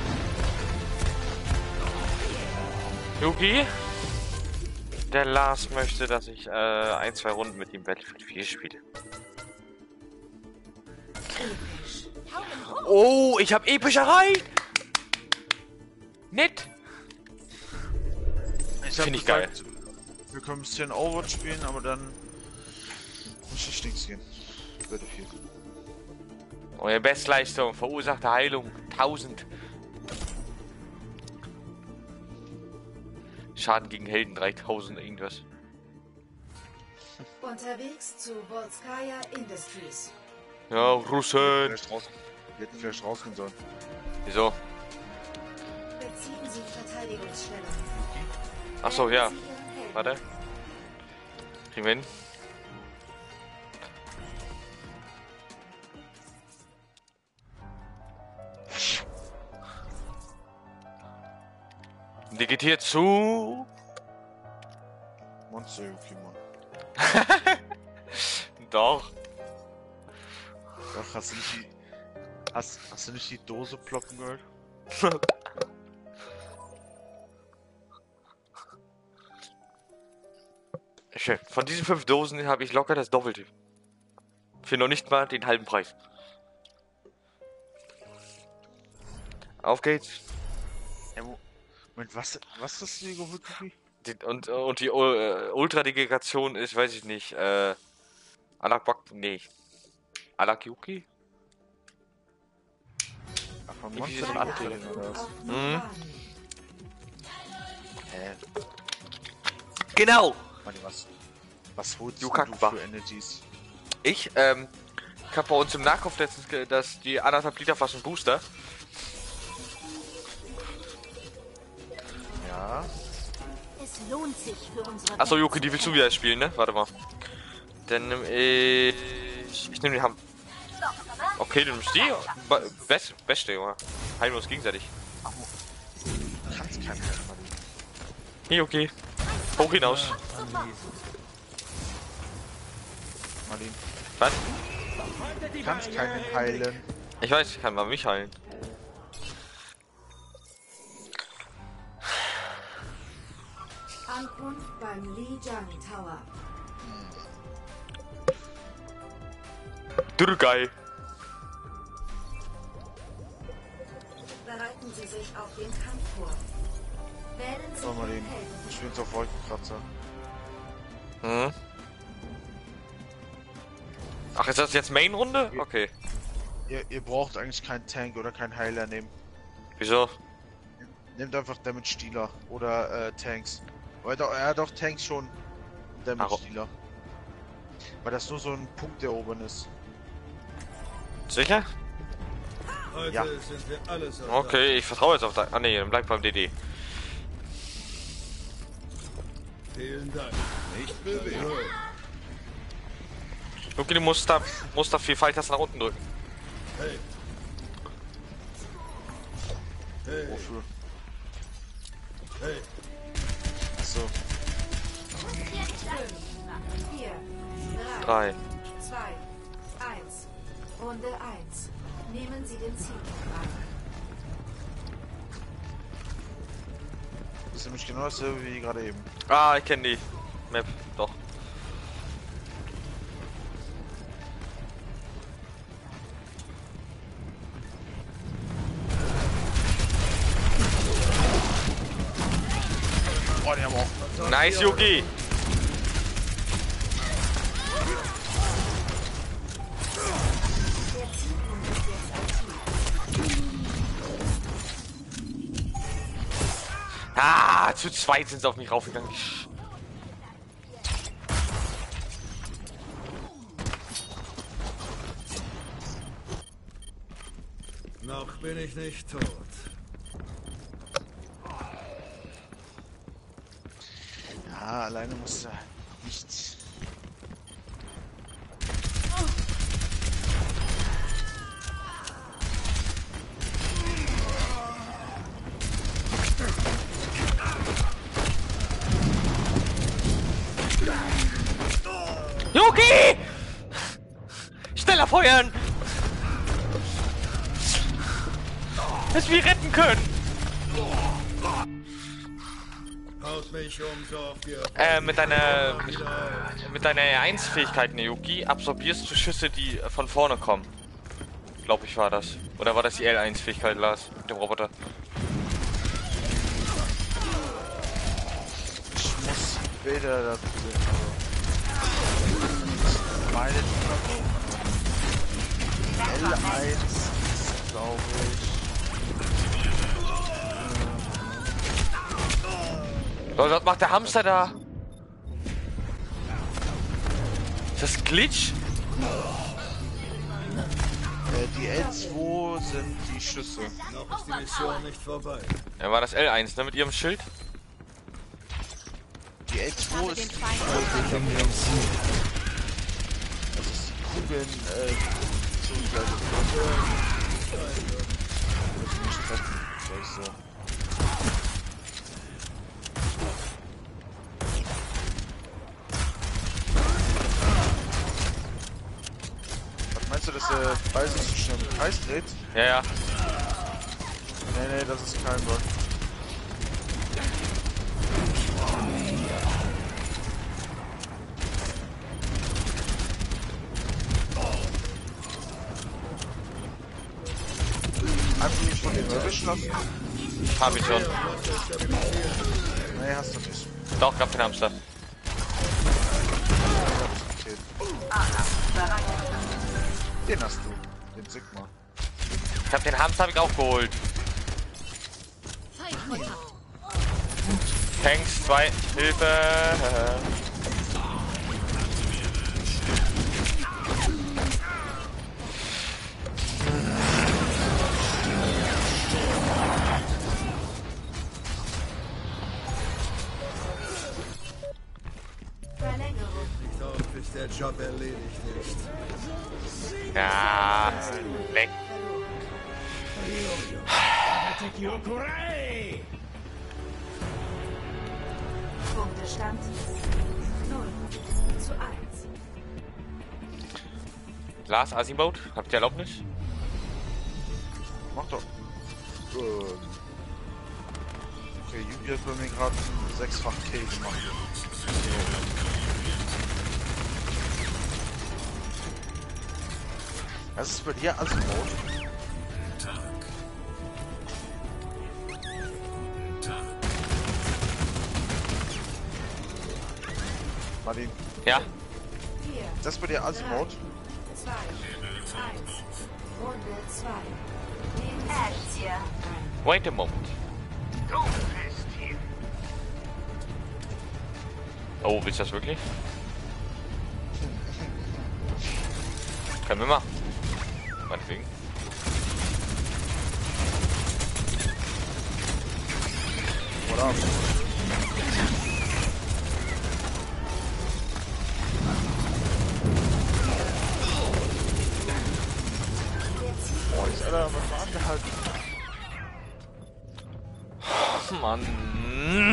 Yuki? Der Lars möchte, dass ich 1-2 Runden mit ihm Battlefield 4 spiele. Oh, ich hab episch erreicht! Nett! Ich hab Find ich gesagt, wir können ein bisschen Overwatch spielen, aber dann muss ich nichts gehen. Battlefield. Eure Bestleistung, verursachte Heilung, 1000. Schaden gegen Helden, 3000 irgendwas. Unterwegs zu Volskaya Industries. Ja, Russen. Vielleicht raus. Wir hätten vielleicht rausgehen sollen. Wieso? Beziehen Sie Verteidigungsstellung. Achso, ja. Warte. Kriegen wir hin. Digitiert zu. Monster Yuki, Mann. Doch. Doch, hast du nicht die. Hast du nicht die Dose ploppen gehört? Schön. Von diesen 5 Dosen habe ich locker das Doppelte. Für noch nicht mal den halben Preis. Auf geht's. Moment, was ist die geholt, Yuki? Und die Ultra-Delegation ist, weiß ich nicht, nee. Alakyuki? Ach, von Irgendwie Monster so ein Anteil. oder was? Mhm. Genau! Warte, was holst Du du Kackbach. für Energies? Ich hab bei uns im Nachkauf letztens die 1,5 Liter Flaschen Booster. Ja. Es lohnt sich für unsere... Achso, Joki, die willst du wieder spielen, ne? Warte mal. Dann nehm ich nehme die Hand. Okay, du nimmst die? Beste, Junge. Heilen wir uns gegenseitig. Du kannst keinen helfen, Marlin. Hier, okay. Hoch hinaus. Marlin, Was? du kannst keinen heilen. Ich weiß, ich kann mal mich heilen. Ankunft beim Lijiang Tower. Geil. Bereiten Sie sich auf den Kampf vor. Wählen Sie So, Marlin, Ihren Helden. ich bin's auf Wolkenkratzer. Hm. Ach, ist das jetzt Main-Runde? Okay. Ihr braucht eigentlich keinen Tank oder keinen Heiler nehmen. Wieso? Nehmt einfach Damage Dealer oder Tanks. Weil er hat doch Tanks schon. Damage Dealer. Weil das nur so ein Punkt, der oben ist. Sicher? Heute Ja. sind wir alle so. Okay, ich vertraue jetzt auf dein... Ah ne, dann bleib beim DD. Vielen Dank. Nicht bewegen. Okay, du musst da viel Pfeiltasten nach unten drücken. Hey. Hey. Wofür? Hey. Achso. 4, 3. 2, 1. Runde 1. Nehmen Sie den Zielpunkt an. Das ist nämlich genau dasselbe wie gerade eben. Ah, ich kenne die Map. Doch. Oh, die haben auch. Nice, Yuki! Der Zielpunkt ist jetzt aktiv. Ah, zu zweit sind sie auf mich raufgegangen. Noch bin ich nicht tot. Ja, alleine muss er nicht. Yuki! Schneller feuern! Dass wir retten können! Haut mich um, so oft ihr Mit deiner R1-Fähigkeit, ne, Yuki, absorbierst du Schüsse, die von vorne kommen. Glaube ich, war das. Oder war das die L1-Fähigkeit, Lars, mit dem Roboter? Ich muss Bilder dazu sehen. Meine L1 ist, glaube ich. Leute, was macht der Hamster da? Ist das Glitch? Die L2 sind die Schüsse. Noch ist die Mission nicht vorbei. Ja, war das L1, ne, mit ihrem Schild? Die L2 ist den Feind das ist die Kugeln, beziehungsweise nicht treffen, sag ich so. Was meinst du, dass der Ball sich so schnell im Kreis dreht? Ja, ja. Nee, das ist kein Bug. Einfach nicht von denen erwischen lassen? Hab ich schon. Nee, hast du nicht. Doch, gab den Hamster. Okay. Den hast du. Den Sigma. Ich hab den Hamster geholt. Tanks 2, Hilfe! Ich hoffe, bis der Job erledigt ist. Ja, weg. Punktestand 0:1. Lars Asimov, habt ihr Erlaubnis? Mach doch. Okay, Yugi hat bei mir gerade 6-fach Kill gemacht. Was ist bei dir Asimov? Martin, Ja? 4, das ist bei dir Asimov? 2, 1. Runde 2. Action. Wait a moment. Oh, willst du das wirklich? Können wir machen. Meinetwegen. Oder? Boah, ist Alter, was war angehalten? Mann.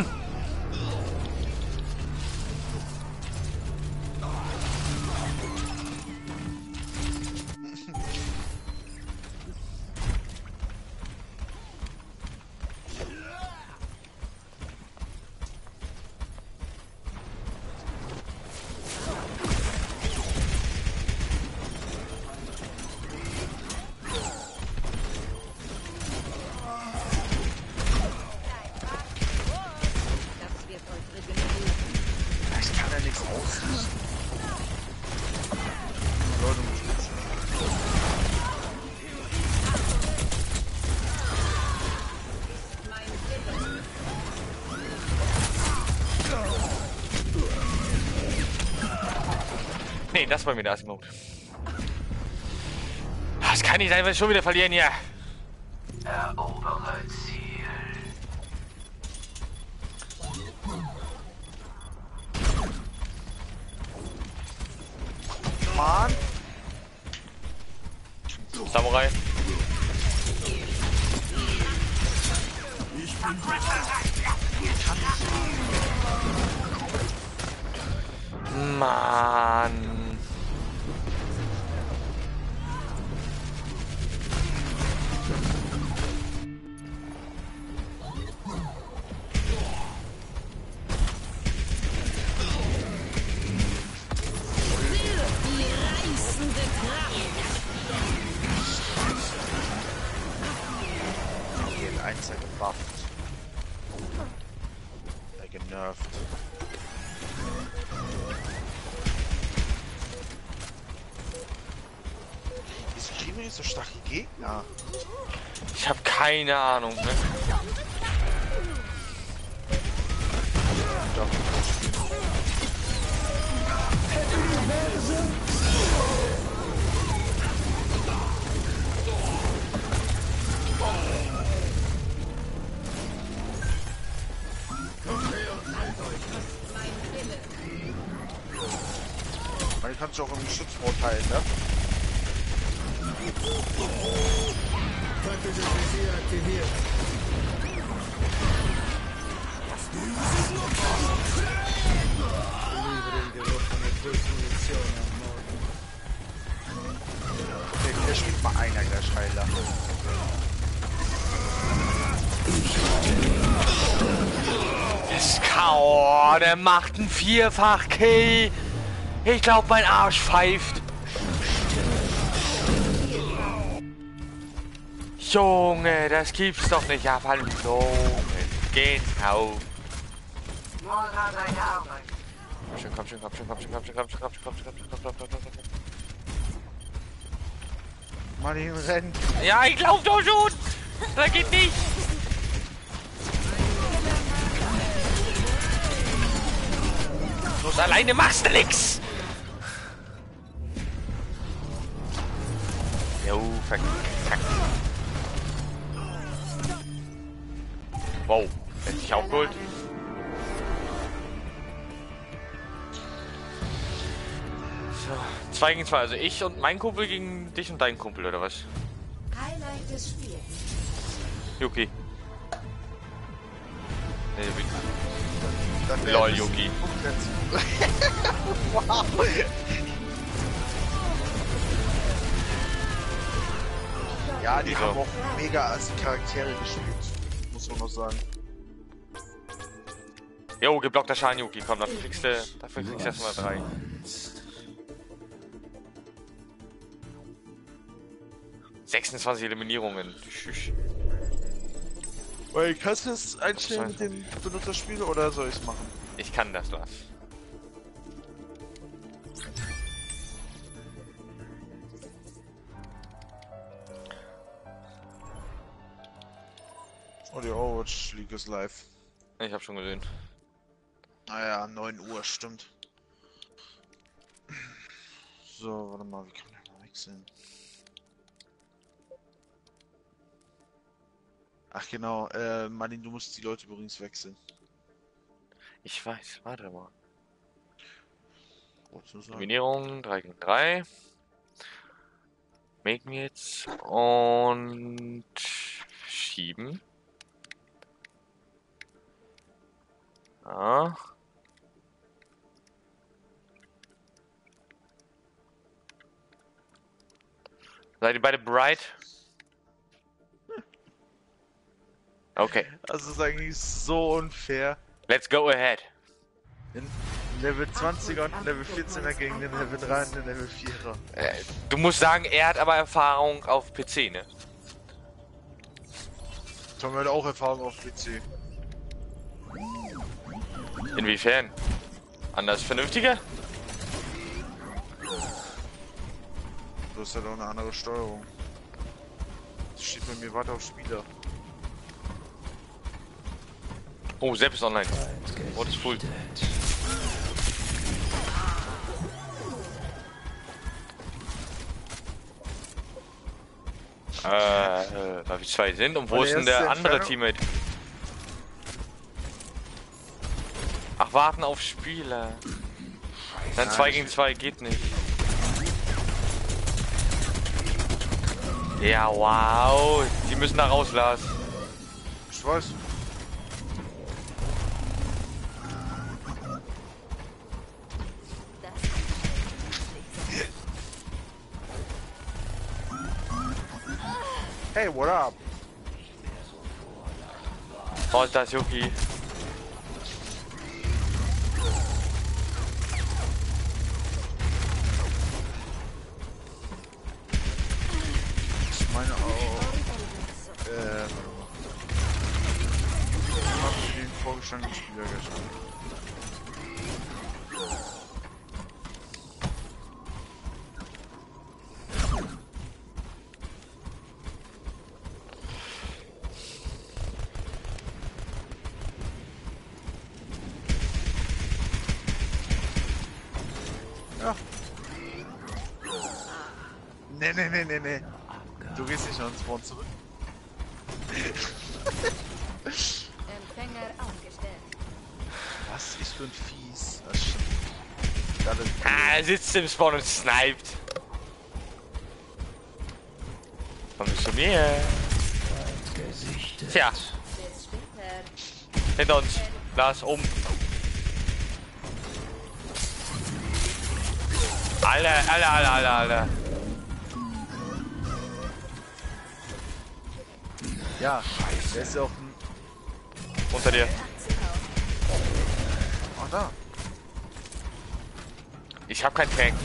Ich kann ja nichts ausrichten. Leute, Nee, das war mir der Asimov. Das kann nicht sein, wenn wir schon wieder verlieren hier. Erobere Ziel. Mann! Samurai. Mann. Jeden Einzel gebufft. Genervt. Wieso kriegen wir nicht so starke Gegner? Ich habe keine Ahnung, ne? Doch. Man kann sich auch im Schutzmod heilen, ne? Taktisches Visier aktiviert. Ich liebe den Geruch von Impulsmunition am Morgen. Okay, hier spielt mal einer gleich Heiler. Das K.O., der macht einen Vierfach-Kill. Ich glaube, mein Arsch pfeift. Junge, das gibt's doch nicht. Ja, hallo. Genau. Komm schon, komm schon, komm schon, komm schon, komm schon, komm schon, komm schon, komm schon, komm schon, komm schon, komm schon. Martin rennt. Ja, ich glaub doch schon. Das geht nicht. Aus alleine machst du nix! Jo, verkackt. Wow, hätte ich auch geholt. So, 2 gegen 2, also ich und mein Kumpel gegen dich und dein Kumpel, oder was? Highlight des Spiels. Yuki. Nee, Dann lol, Yuki. Wow. Ja, die haben auch mega als Charaktere gespielt, muss man noch sagen. Jo, geblockter Schaden, Yuki, komm, dafür kriegst du erstmal 3. ...26 Eliminierungen. Tschüss. Weil, kannst du das einstellen mit dem Benutzerspiel oder soll ich es machen? Ich kann das, Lars. Oh, die Overwatch League ist live. Ich hab schon gesehen. Naja, 9 Uhr, stimmt. So, warte mal, wie kann man mal wechseln? Ach genau, Martin, du musst die Leute übrigens wechseln. Ich weiß, warte mal. Sozusagen. Eliminierung 3 gegen 3. Make me jetzt und schieben. Ah. Seid ihr beide bereit? Okay. Das ist eigentlich so unfair. Let's go ahead. In Level 20er und Level 14er gegen den Level 3 und den Level 4er. Du musst sagen, er hat aber Erfahrung auf PC, ne? Tom hat auch Erfahrung auf PC. Inwiefern? Anders vernünftiger? Du hast halt auch eine andere Steuerung. Das steht bei mir, warte auf Spieler. Oh, selbst online. Oh, das ist full. Weil wir 2 sind. Und wo ist denn der andere Teammate? Ach, warten auf Spieler. Dann 2 gegen 2 geht nicht. Ja, wow. Die müssen da raus, Lars. Ich weiß. Hey, what up? Oh, ist das Yuki. Ich meine auch. Ich hab den vorgestandenen Spieler gespielt. Ja. Nee. Du gehst nicht ans Spawn zurück. Empfänger aufgestellt. Was? Ich bin fies. Das stimmt. Er sitzt im Spawn und sniped. Komm zu mir. Tja. Bis später. Hinter uns. Lars, oben. Alter. Ja, der ist ja auch ein... Unter dir. Oh, da. Ich hab keinen Tank.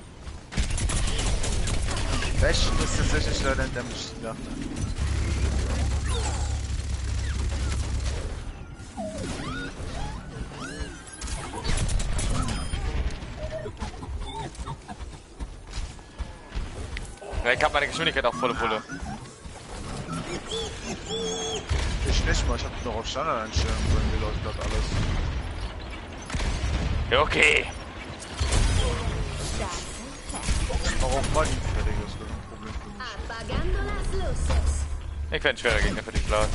Bastion ist tatsächlich leider ein Damage-Dealer. Ja, ich hab meine Geschwindigkeit auf volle Pulle. Ich nicht mal, ich hab noch auf Standard einstellen, bei mir läuft das alles. Okay. Warum war die fertig? Das wäre ein Problem für mich. Apagando las luces. Ich werde ein schwerer Gegner für dich, Cloud.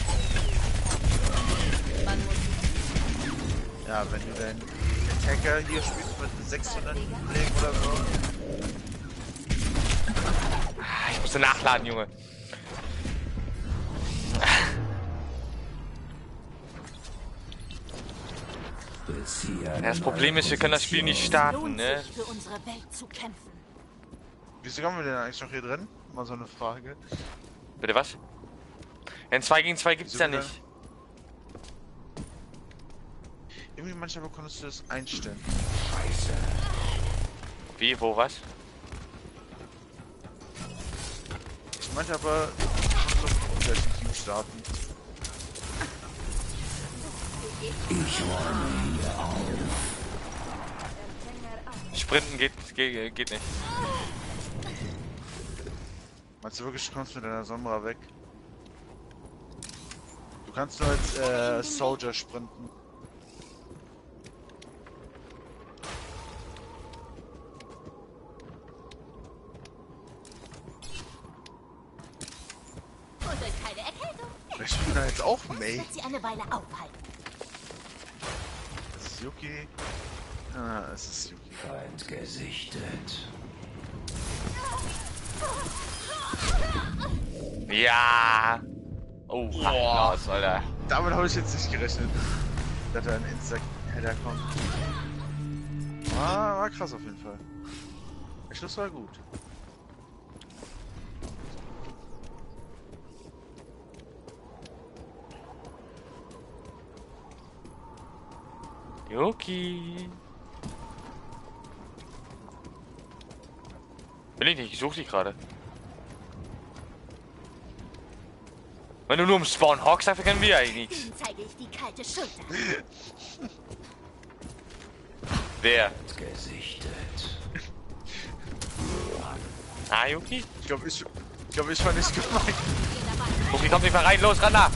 Ja, wenn du deinen Attacker hier spielst mit 600 Leben oder so. Ich musste nachladen, Junge. Ja, das Problem ist, wir können das Spiel nicht starten, ne? Für unsere Welt zu kämpfen. Wieso haben wir denn eigentlich noch hier drin? Mal so eine Frage. Bitte was? Ein 2 gegen 2 gibt's ja Wieso nicht. Irgendwie manchmal konntest du das einstellen. Wie, wo, was? Ich meinte aber, du kannst doch mit unterschiedlichen starten. Sprinten geht nicht. Meinst du wirklich, du kommst mit deiner Sombra weg? Du kannst nur als Soldier sprinten. Und durch keine Erkältung. Ich bin da jetzt auch May. Wird sie eine Weile aufhalten. Das ist Yuki. Ah, es ist Yuki. Feind gesichtet. Ja! Oh, was, Alter. Damit habe ich jetzt nicht gerechnet, dass da ein Insect-Header kommt. War krass auf jeden Fall. Der Schluss war gut. Yuki. Will ich nicht, ich suche dich gerade. Wenn du nur im Spawn hockst, dafür können wir eigentlich nichts. Ihnen zeige ich die kalte Schulter. Wer? Gesichtet. Ah, Yuki? Ich glaube, ich war nicht gemeint. Yuki, kommt nicht mehr rein, los, ran da!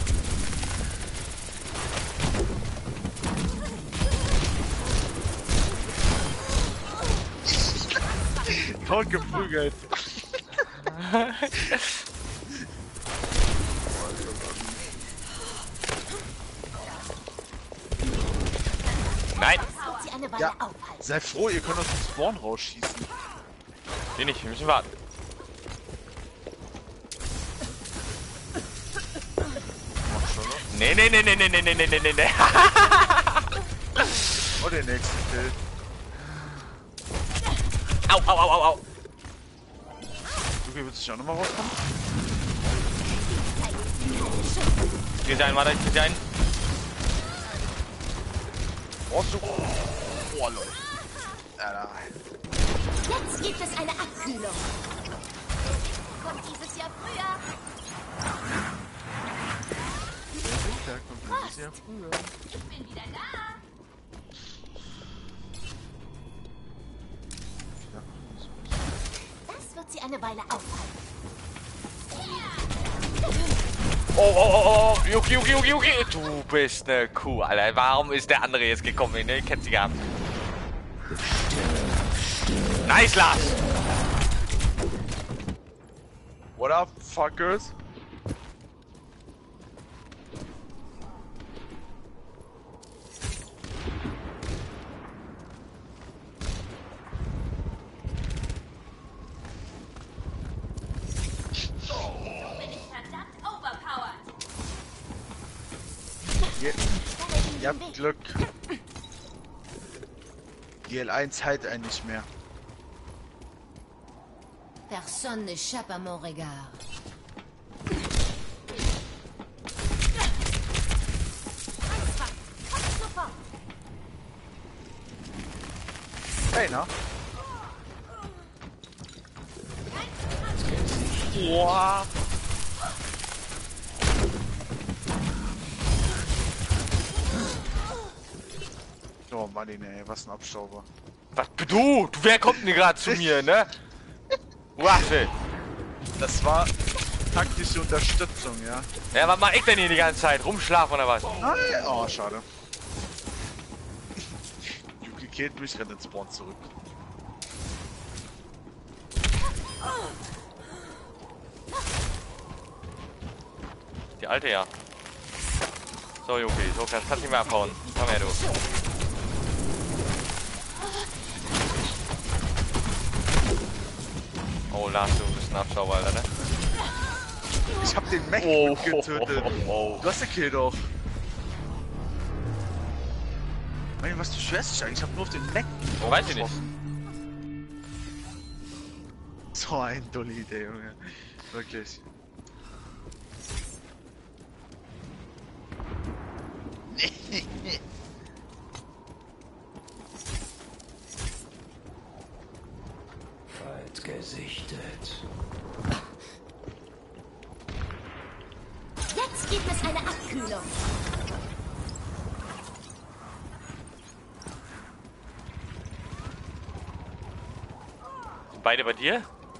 Tot geprügelt. Nein! Wird sie eine Weile Ja, aufhalten. sei froh, ihr könnt aus dem Spawn rausschießen. Nee, nicht, wir müssen warten. Nee. Oh, den nächsten Kill. Au. Yuki, willst du dich auch nochmal rauskommen? Ich krieg einen, warte, ich krieg einen. Brauchst du? Oh, Leute. Alter. Jetzt gibt es eine Abkühlung. Kommt dieses Jahr früher. Der kommt dieses Jahr früher. Ich bin wieder da. Das wird sie eine Weile aufhalten. Oh, Yuki. Du bist ne Kuh, Alter. Warum ist der andere jetzt gekommen? Ne? Ich hätte sie gehabt. Nice, Lars! What up, fuckers? Ihr habt Glück. Die L1 heilt einen nicht mehr. Personne n'échappe à mon regard. Hey, na? Boah. Oh Mann, ey, was ein Abstauber. Was? Du? Wer kommt denn gerade zu mir, ne? Waffe. Das war taktische Unterstützung, ja. Ja, was mach ich denn hier die ganze Zeit? Rumschlafen oder was? Nein. Oh, schade. killt mich, rennt ins Spawn zurück. Die alte ja. So, Yuki, so kannst du nicht mehr abhauen. Komm her, du. Oh, Lars, du bist ein Abschauer, Alter, ne? Ich hab den Mech getötet. Du hast den Kill doch. Mann, was beschwerst dich eigentlich? Ich hab nur auf den Mech. Oh, weiß ich nicht. So ein Dulli, der Junge. Wirklich. Weit gesichtet. Jetzt gibt es eine Abkühlung. Sind beide bei dir?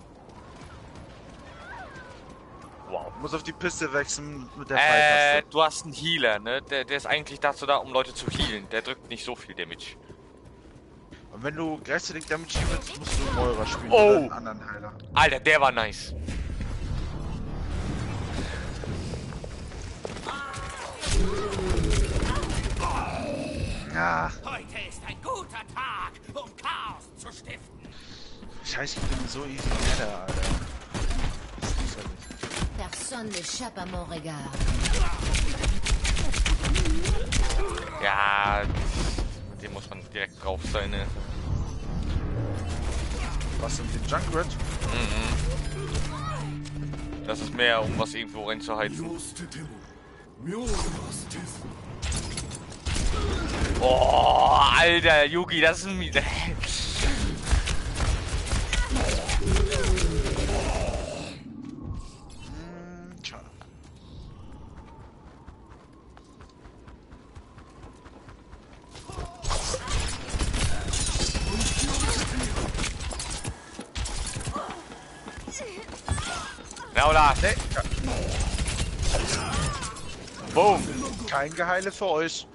Wow. Muss auf die Piste wechseln mit der Pfeiltaste. Du hast einen Healer, ne? Der ist eigentlich dazu da, um Leute zu healen. Der drückt nicht so viel Damage. Und wenn du gleichzeitig damit spielst, musst du Moira spielen Oh. oder einen anderen Heiler. Alter, der war nice. Ja. Heute ist ein guter Tag, um Chaos zu stiften. Scheiße, ich bin so easy Header, Alter. Das ist ja nicht. Personne n'échappe à mon regard. Ja, mit dem muss man direkt drauf sein, ne? Was mit dem Junkrat? Das ist mehr, um was irgendwo reinzuheizen. Oh, Alter, Yugi, das ist ein Miete. Tja. Ja, oder? Nee, Boom. kein Geheile für euch.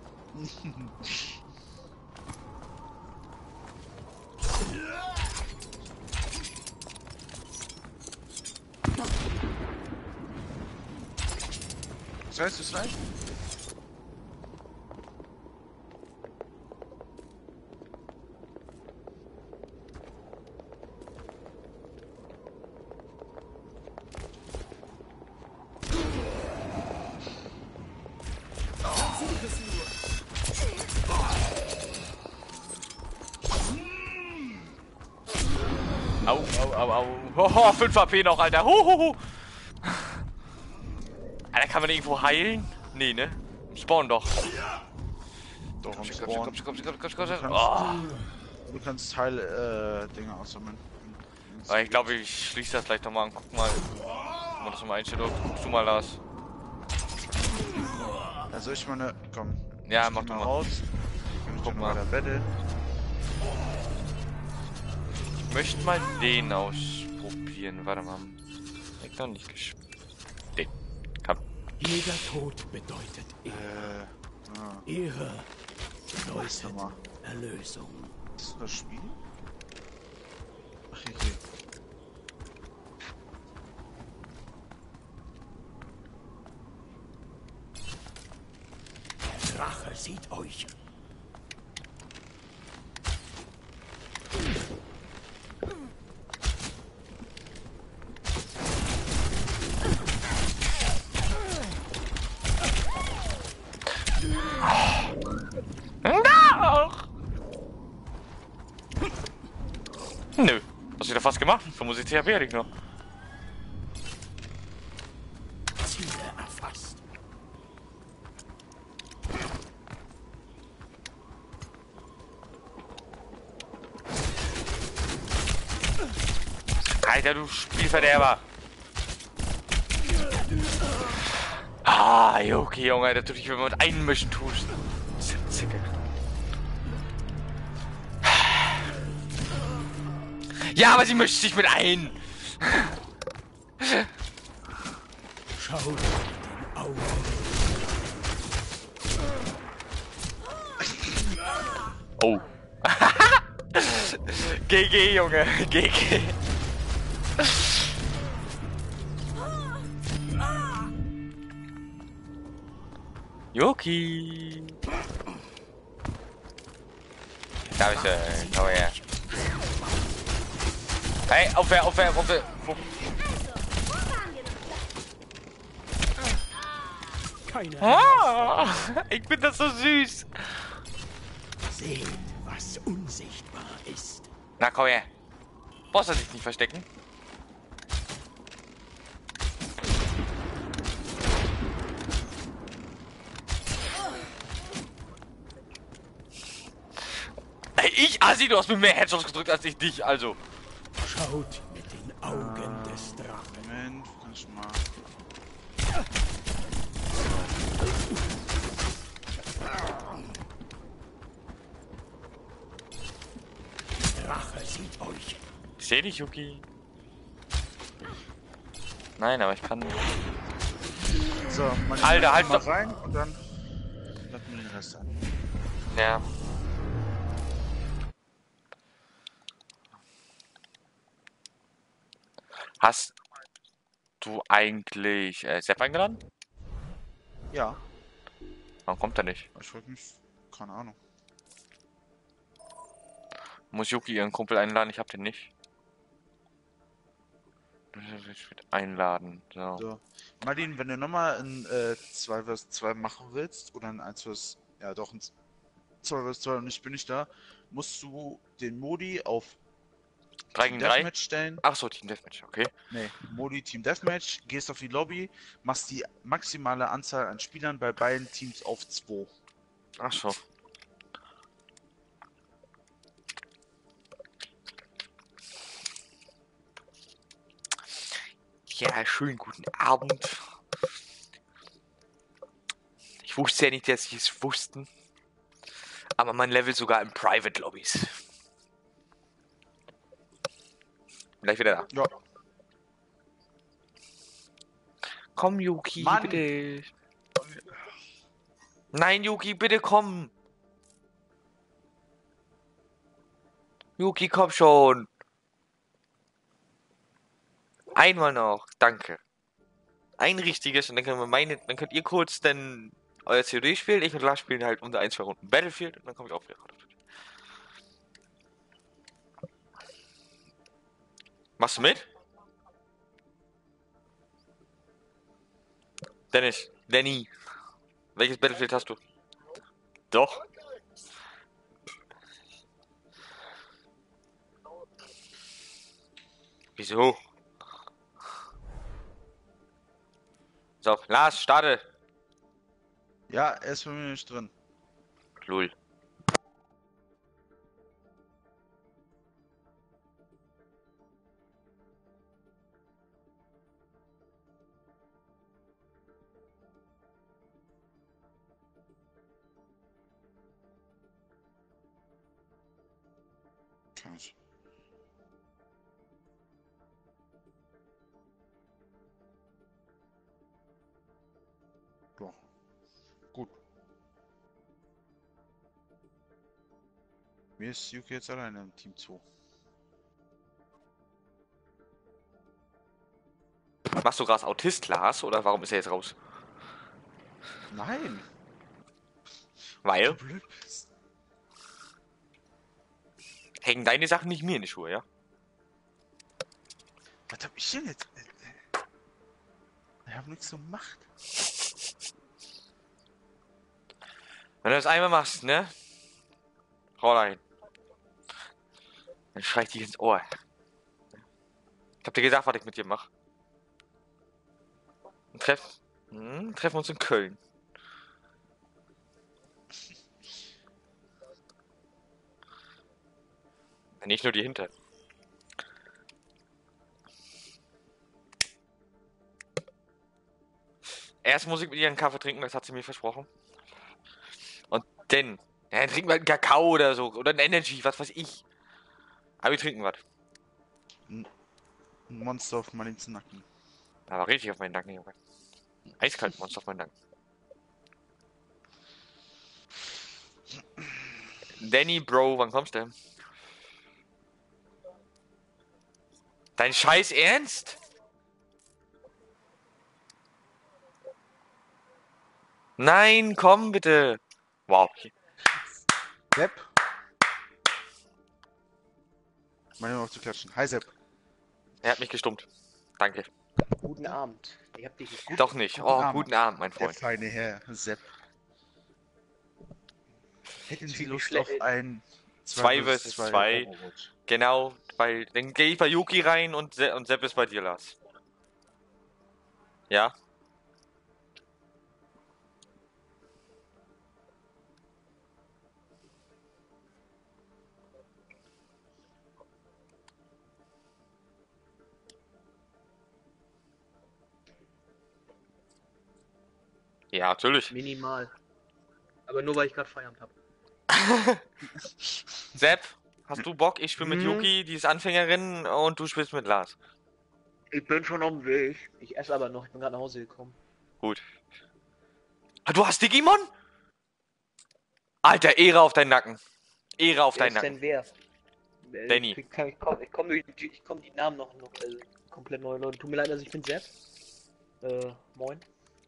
Was heißt das gleich? Au, au, au, au. Hoho, 5 HP noch, Alter. Huhuhu. Alter, kann man irgendwo heilen? Nee, ne? Spawn doch. Doch, am Komm, Spawn. komm. Oh. Du kannst Teil-Dinge aussammeln. Aber ich glaube, ich schließe das gleich nochmal und guck mal. Guck mal das nochmal einstellen. Guckst du mal, Lars. Also ich meine, komm. Ja, ich mach geh doch mal mal. raus. Guck Mal der Battle. Ich möchte mal den ausprobieren. Warte mal. Ich noch nicht gespielt. Den. Komm. Jeder Tod bedeutet Ehre. Weiß noch mal. Erlösung. Ist das Spiel? Ach, hier. Rache sieht euch. Nö. Hast du da fast gemacht? 75 HP hätte ich noch. Ziele erfasst. Alter, du Spielverderber. Ah, okay, Junge, das tut dich, wenn man mit einmischen tust. Zicke. Ja, aber sie mischt sich mit ein. Schau in die Augen. Oh, GG, Junge. GG. Yuki. Dankeschön. Komm her. Hey, aufhör. Ich bin das so süß. Seht, was unsichtbar ist. Na, komm her. Brauchst du dich nicht verstecken? Ey, ich, Assi, du hast mir mehr Headshots gedrückt als ich dich, also. Schaut mit den Augen des Drachen. Moment, kann ich mal. Rache sieht euch. Ich seh dich, Yuki. Nein, aber ich kann nicht. So, man Alter, halt mal doch- rein und dann lassen wir den Rest an. Ja. Hast du eigentlich Sepp eingeladen? Ja, Warum kommt er nicht? ich wollte mich. Keine Ahnung. Muss Yuki ihren Kumpel einladen? Ich hab den nicht. Ich will einladen. So. So. Martin, wenn du nochmal ein 2 vs 2 machen willst, oder ein 1 vs. Ja, doch, ein 2 vs 2 und ich bin nicht da, musst du den Modi auf 3 Team gegen 3? Deathmatch stellen. Ach so, Team Deathmatch, okay. Nee, Modi Team Deathmatch, gehst auf die Lobby, machst die maximale Anzahl an Spielern bei beiden Teams auf 2. Ach so. Ja, schönen guten Abend. Ich wusste ja nicht, dass sie es wussten. Aber man levelt sogar in Private Lobbys. Gleich wieder da. Ja. Komm, Yuki, Mann. bitte. Nein, Yuki, bitte komm. Yuki, komm schon. Einmal noch, danke. Ein richtiges und dann können wir dann könnt ihr kurz dann euer COD spielen. Ich und Lars spielen halt unter 1, 2 Runden Battlefield und dann komme ich auch wieder. Machst du mit? Danny, welches Battlefield hast du? Doch. Wieso? So, Lars, starte. Ja, er ist bei mir nicht drin. Lul. Kann ich. Doch. Gut. Mir ist Yuki jetzt alleine im Team 2. Machst du gerade Autist, Lars, oder warum ist er jetzt raus? Nein! Weil Du blöd bist. hängen deine Sachen nicht mir in die Schuhe, ja? Was hab ich denn jetzt? Ich hab nichts gemacht. Wenn du das einmal machst, ne? Hau rein. Dann schrei ich dich ins Ohr. Ich hab dir gesagt, was ich mit dir mach. Und treffen uns in Köln. Nicht nur die Hinter. Erst muss ich mit ihr einen Kaffee trinken, das hat sie mir versprochen. Und dann trinken wir einen Kakao oder so. Oder ein Energy, was weiß ich. Aber wir trinken was. Ein Monster auf Martins Nacken. Aber richtig auf meinen Nacken, Junge. Eiskalt Monster auf meinen Nacken. Danny, Bro, wann kommst du? Dein Scheiß Ernst? Nein, komm bitte. Wow. Sepp. Meine noch zu klatschen. Hi Sepp. Er hat mich gestummt. Danke. Guten Abend. Ich hab dich nicht gut. Doch nicht. Oh, guten Abend, mein Der Freund. feine Herr Sepp. Hätten Sie Ziemlich Lust schlecht. auf ein 2 vs 2. Overwatch? Genau, weil dann gehe ich bei Yuki rein und Sepp ist bei dir, Lars. Ja? Ja, natürlich. Minimal. Aber nur weil ich gerade Feierabend habe. Sepp, hast du Bock? Ich spiele mit Yuki, die ist Anfängerin, und du spielst mit Lars. Ich bin schon auf dem Weg. Ich esse aber noch. Ich bin gerade nach Hause gekommen. Gut. Ah, du hast Digimon? Alter, Ehre auf deinen Nacken. Ehre auf Wer deinen ist Nacken. denn wer? Danny. Ich komm die Namen noch komplett neue Leute. Tut mir leid, also ich bin Sepp. Moin.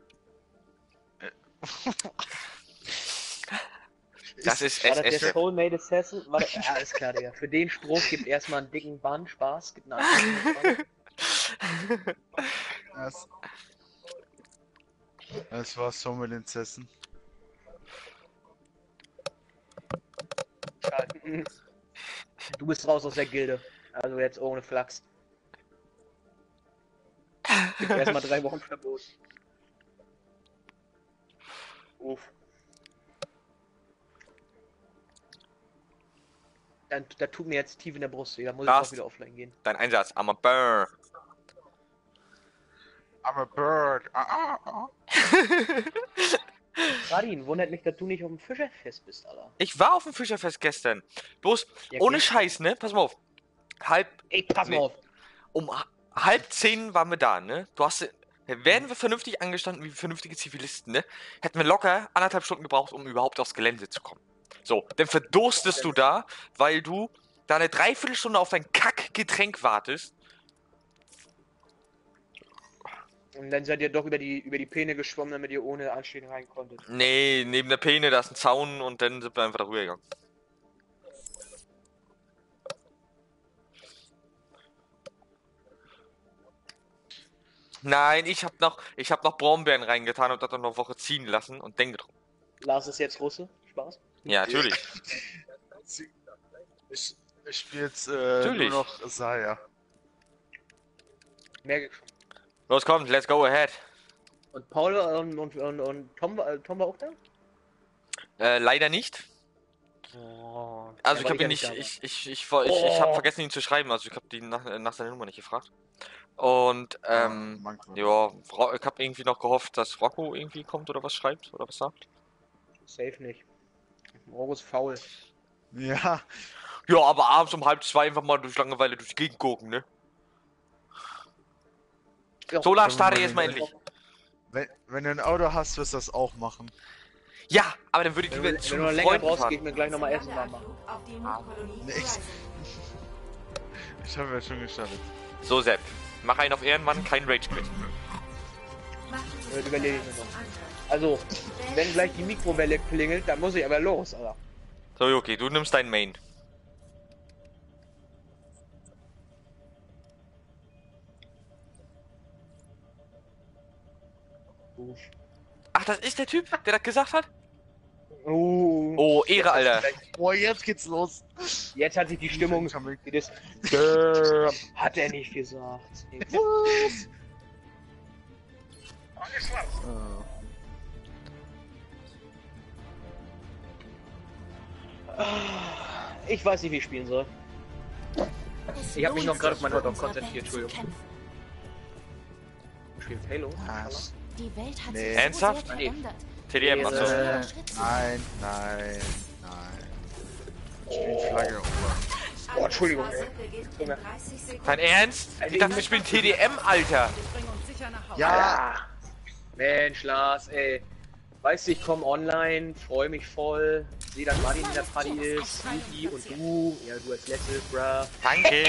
Das ist War das der SS. Soulmate Assassin? Warte, ja, alles klar, Digga. Für den Spruch gibt erstmal einen dicken Bann, Spaß, gibt eine andere. Das war so mit den Zessen. Du bist raus aus der Gilde. Also jetzt ohne Flachs. Gibt erstmal 3 Wochen Verbot. Uff. Da tut mir jetzt tief in der Brust weh. Da muss ich Lars. auch wieder offline gehen. Dein Einsatz, I'm a burr. I'm a bird. Radin, wundert mich, dass du nicht auf dem Fischerfest bist, Alter. Ich war auf dem Fischerfest gestern. Bloß, Ja, ohne geht. Scheiß, ne? Pass mal auf. Ey, pass mal auf. Um 9:30 waren wir da, ne? Wären wir vernünftig angestanden wie vernünftige Zivilisten, ne? Hätten wir locker 1,5 Stunden gebraucht, um überhaupt aufs Gelände zu kommen. So, dann verdurstest du da, weil du da eine Dreiviertelstunde auf dein Kackgetränk wartest. Und dann seid ihr doch über die Peene geschwommen, damit ihr ohne Anstehen rein konntet. Nee, neben der Peene, da ist ein Zaun und dann sind wir einfach darüber gegangen. Nein, ich hab noch Brombeeren reingetan und das dann noch eine Woche ziehen lassen und den getrunken. Lars ist jetzt Russe. Spaß. Ja, natürlich. Ich spiele jetzt Natürlich. nur noch Saya. Merke ich schon. Los, kommt, let's go ahead. Und Paul und Tom war auch da? Leider nicht. Oh, Also ja, ich habe ihn nicht nicht, ich habe vergessen ihn zu schreiben, also ich habe die nach seiner Nummer nicht gefragt. Und ja, ich habe irgendwie noch gehofft, dass Rocco irgendwie kommt oder was schreibt oder was sagt. Safe nicht. Rocco ist faul. Ja. Ja, aber abends um 1:30 einfach mal durch Langeweile durch die Gegend gucken, ne? Ja, So, Lars, starte jetzt mal endlich. Wenn du ein Auto hast, wirst du das auch machen. Ja, aber dann würde ich lieber Wenn zu du noch länger Freunden brauchst, geh fahren. ich mir gleich nochmal Essen warm machen. Auf die Mondkolonie Nee, ich habe ja schon gestartet. So, Sepp, mach einen auf Ehrenmann, kein Rage Quit. Überlege ich mir noch. Also, wenn gleich die Mikrowelle klingelt, dann muss ich aber los, Alter. So, Yuki, du nimmst deinen Main. Ach, das ist der Typ, der das gesagt hat? Oh, Ehre, Alter. Boah, jetzt geht's los. Jetzt hat sich die Stimmung... Hat er nicht gesagt. Ich weiß nicht, wie ich spielen soll. Ich habe mich noch gerade auf mein Hotdog konzentriert, Entschuldigung. Spielt Halo? Die Welt hat Nee. sich so Ernsthaft? sehr verändert. TDM, achso. Nein. Ich spiele Flagge. Oh, Entschuldigung, ey. Dein Ernst? Ich dachte, wir spielen TDM, Alter. Ja. Mensch, Lars, ey. Weißt du, ich komme online, freue mich voll, sehe, dass Martin in der Party ist, Yuki und du, ja, du als letztes, bruh. Danke.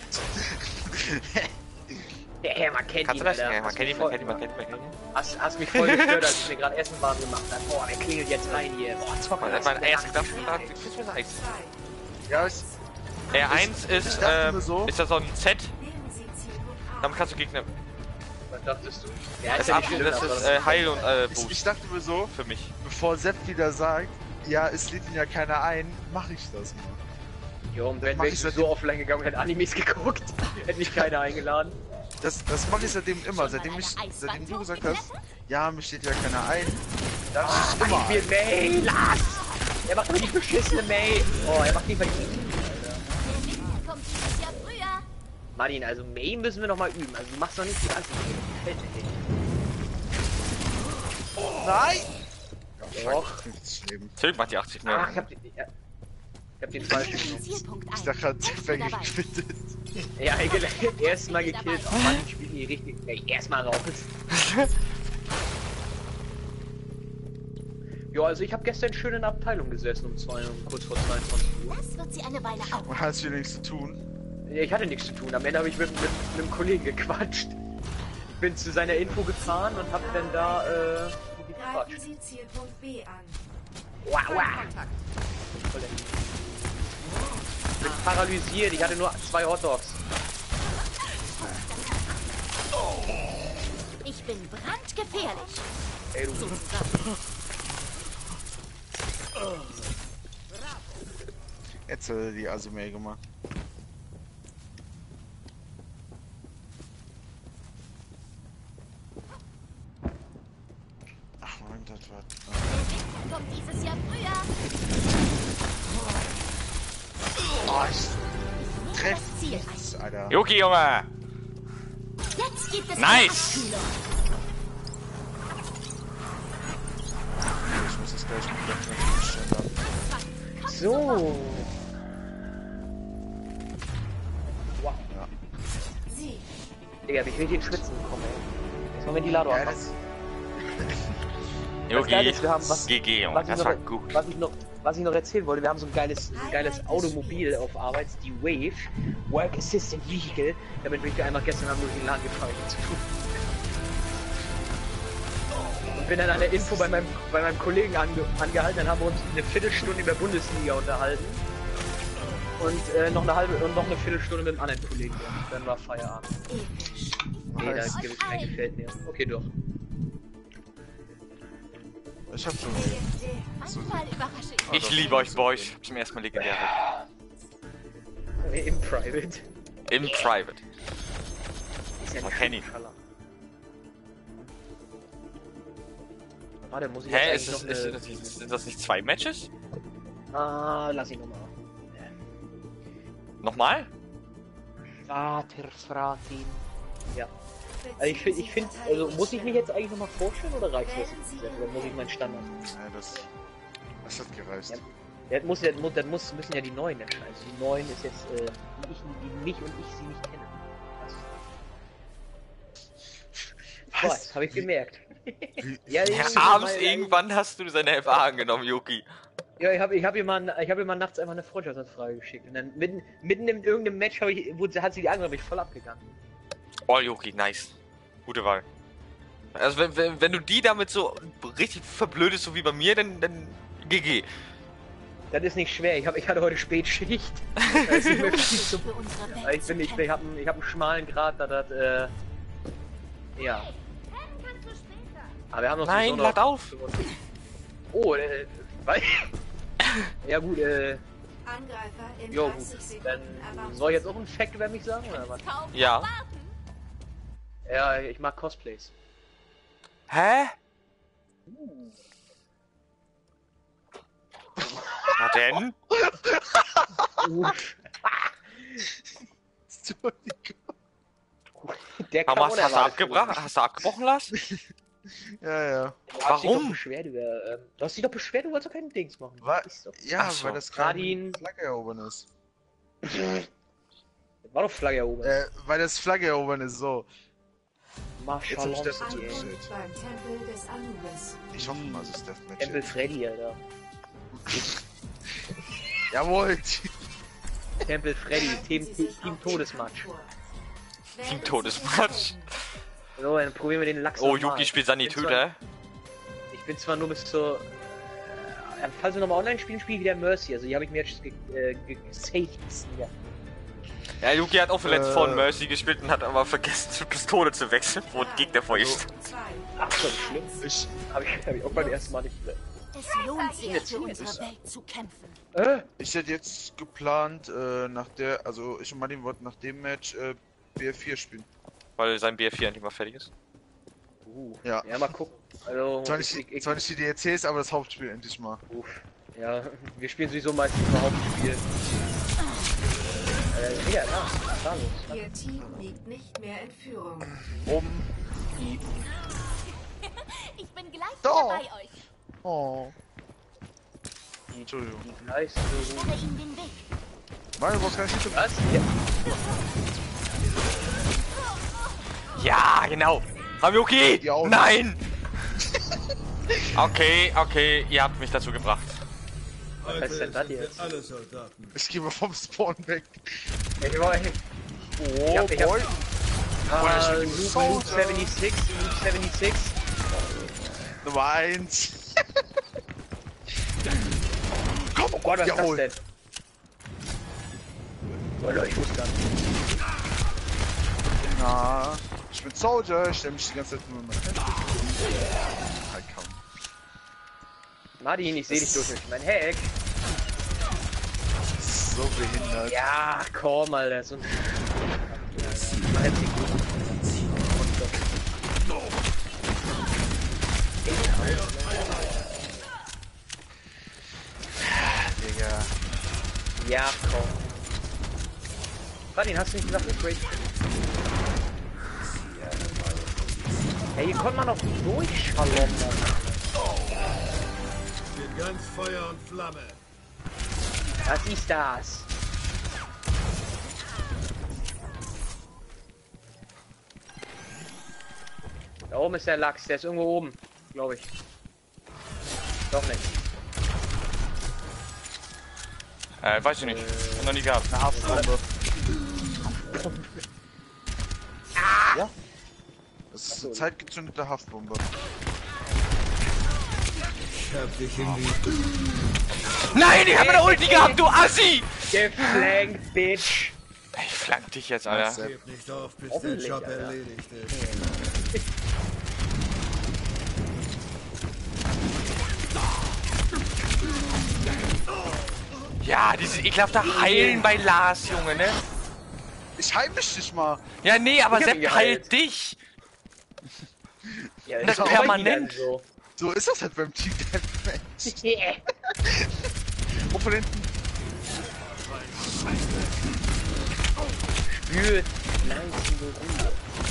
Ja, man kennt Kannst ihn, du das? Alter. Ja, man kennt ihn. Hast mich voll gestört, als ich mir gerade Essen warm gemacht habe. Boah, der klingelt jetzt rein hier. Boah, zock mal. Das war ein erster Gedanke. Ich krieg's mir nice. Ja, R1 ist, dachte mir so. ist das so ein Z? Nehmen Sie Zielpunkt A. Damit kannst du Gegner. Was dachtest du? Ja, Das, ja nicht schlimm, das aber ist Heil und ich Boost dachte mir so, für mich. bevor Sepp wieder sagt, ja, es lädt ihn ja keiner ein, mache ich das mal. Jo, und wenn mach ich ich so seitdem- offline gegangen hätte Animes geguckt, hätte mich keiner eingeladen. Das mache ich seitdem immer, seitdem du gesagt hast, ja, mir steht ja keiner ein. Dann steht immer Mach mir ein. May, lass! Er macht doch die beschissene May. Oh, er macht die verdient. Der Winter kommt dieses Jahr früher. Martin, also May müssen wir noch mal üben. Also du machst doch nicht die ganze May. Fällt mir nicht. Nein! Doch. Leben. Zurück macht die 80 mehr. Ach, ich hab den falschen genommen. Zielpunkt Ich dachte gerade, Sepp Sepp dabei. gequittet. Ja, erstmal gekillt. Oh Mann, ich spiele hier richtig. Ey, erstmal raus. Ja, also ich habe gestern schön in der Abteilung gesessen kurz vor 22 Uhr. Das wird sie eine Weile auf. Man hat viel nichts zu tun. Ja, ich hatte nichts zu tun. Am Ende habe ich mit einem Kollegen gequatscht. Ich bin zu seiner Info gefahren und habe dann da Greifen gequatscht. Sie Zielpunkt B an. Wow, wow. Ich bin paralysiert. Ich hatte nur 2 Hotdogs. Ich bin brandgefährlich. Ey, du. Jetzt hat er die Asumé gemacht. Ach Moment, das war... Der Winter kommt dieses Jahr früher. Oh, ich Das treff Ziel ein. nichts, Alter. Yuki, Junge! Jetzt gibt es Nice. eine Abkühlung. Ich muss das gleich mit der Stelle. So. Wow. Sie. Digga, wie ich richtig in Schwitzen bekommen, ey. Erstmal Ventilator Ja, anmachen. Yuki, Geile ist, wir haben GG, Junge, das war gut. Was ich noch erzählen wollte, wir haben so ein geiles Automobil auf Arbeit, die Wave, Work Assistant Vehicle, damit bin ich einmal gestern Abend durch den Laden gefahren zu tun. Und bin dann an der Info bei meinem Kollegen angehalten, dann haben wir uns eine Viertelstunde über Bundesliga unterhalten. Und noch eine Viertelstunde mit einem anderen Kollegen. Dann war Feierabend. Nee, das gefällt mir. Okay, doch. Ich hab schon... Manchmal überrasche ich. Ich liebe euch, Boys. Ich hab zum ersten Mal legendär. Im Private. Im Private. Ist ja Man nicht kennt ihn. Schaller. Warte, muss ich Hä, jetzt ist eigentlich das, noch sind das nicht 2 Matches? lass ich nochmal. Nochmal? Vater Fratin. Ja. Also ich finde, also muss ich mich jetzt eigentlich nochmal vorstellen oder reicht das jetzt? Oder muss ich meinen Standard? Ja, das hat gereicht. Ja. Müssen ja die Neuen entscheiden. Also die Neuen ist jetzt, die mich und ich sie nicht kennen. Was? Das habe ich gemerkt. Ja, Junge, abends weil- irgendwann hast du seine FA angenommen, Yuki. Ja, ich hab ihr mal nachts einfach eine Freundschaftsanfrage geschickt. Und dann mitten in irgendeinem Match hat sie die angenommen, bin ich voll abgegangen. Oh, Yuki, nice. Gute Wahl. Also wenn du die damit so richtig verblödest, so wie bei mir, dann GG. Das ist nicht schwer, ich hatte heute Spätschicht. Da ist nicht mehr viel zu- Für unsere Welt zu ich kämpfen. hab einen schmalen Grad, da das, ja. Aber wir haben noch Nein, sowieso lad auf! Oh, weil... Ja gut, Angreifer in jo 30 gut. Sekunden Dann erwarten. soll ich jetzt auch einen Fact über mich sagen, oder was? Kaum Ja. erwarten. Ja, ich mag Cosplays. Hä? Na denn? Der kam Mama, hast du unerwartet abgebracht? für Hast du abgebrochen lassen? Ja, ja. mich. Du hast dich doch Warum? beschwert über, du hast dich doch beschwert, du wolltest doch keinen Dings machen. War, Ist doch- ja, Ach so. weil das Radin. kein Flagge erobern ist. War doch Flagge erobert. Weil das Flagge erobern ist so. Jetzt hab ich Marshall. Deathmatch Eingang gestellt. beim Tempel des Anubis. Ich hoffe mal, es ist Deathmatch. Tempel Freddy, Alter. Jawohl! Tempel Freddy, Bereiten Sie sich Team auf den Todesmatch. Kampf vor. Team Wählen Sie Todesmatch. Verteidigung. So, dann probieren wir den Lachs Oh, nochmal. Yuki spielt Sanitöter. Ich bin zwar nur bis zur... falls wir nochmal online spielen, spiele ich wieder Mercy. Also die habe ich mir jetzt gesaved. Ja. Ja, Yuki hat auch verletzt von Mercy gespielt und hat aber vergessen, zur Pistole zu wechseln, wo ein Gegner vor ihm steht. Ach, so schlimm. Ich, Hab ich auch beim ersten Mal nicht... Es lohnt sich, für unsere Welt zu kämpfen. ich hätte jetzt geplant, nach der, also ich und Martin wollten nach dem Match BF4 spielen. Weil sein BF4 endlich mal fertig ist. Ja. Ja, mal gucken. Also, Zwar nicht die DLCs, aber das Hauptspiel endlich mal. ja, wir spielen sowieso meistens ein Hauptspiel. Ja, was ist da los? Ihr Team liegt nicht mehr in Führung. Ich bin gleich Doch. wieder bei euch. Oh. Entschuldigung. Nice. Sperre ihm den Weg. Mann, du brauchst gar nicht Was? Ja. Ja, genau. Yuki! Die Augen. Nein! Okay, ihr habt mich dazu gebracht. heißt Heute denn das sind wir jetzt? alle Soldaten. Ich gehe mal vom Spawn weg. Ich war... Oh, ich hab- boy. Loop 76, Loop 76. Nummer 1. Komm, Oh Gott, was jawohl. ist das denn? Alter, ich wusste gar nicht. Na, ich bin Soldier, ich stelle mich die ganze Zeit nur in mein Fenster. Halt kaum. Martin, ich sehe dich durch mein Heck. Das ist so behindert. Ja, komm, Alter, so ein... Mach jetzt nicht gut. Digga. Ja, komm. Martin, hast du nicht gesagt, ich break? Hey, hier konnte man noch durchschallern. Ich bin ganz Feuer und Flamme. Was ist das? Da oben ist der Lachs, der ist irgendwo oben, glaube ich. Doch nicht. Weiß ich nicht. Hab noch nie gehabt. Eine Haftbombe. Ja? Das ist eine zeitgezündete Haftbombe. Ich hab dich in die... Nein, ich hab meine Ulti gehabt, du Assi! Geflankt, Bitch. Ich flank dich jetzt, Alter. Gib nicht auf, bis der Hoffentlich, Job Alter. erledigt ist. Ja, dieses ekelhafte Heilen bei Lars, Junge, ne? Ich heim mich nicht mal. Ja, nee, aber Ich hab ihn Sepp geheilt. heilt dich. Ja, Das ist auch permanent. bei mir So ist das halt beim Team Deathmatch. So. Yeah. Opponenten. Spült. Langsam Ruhe.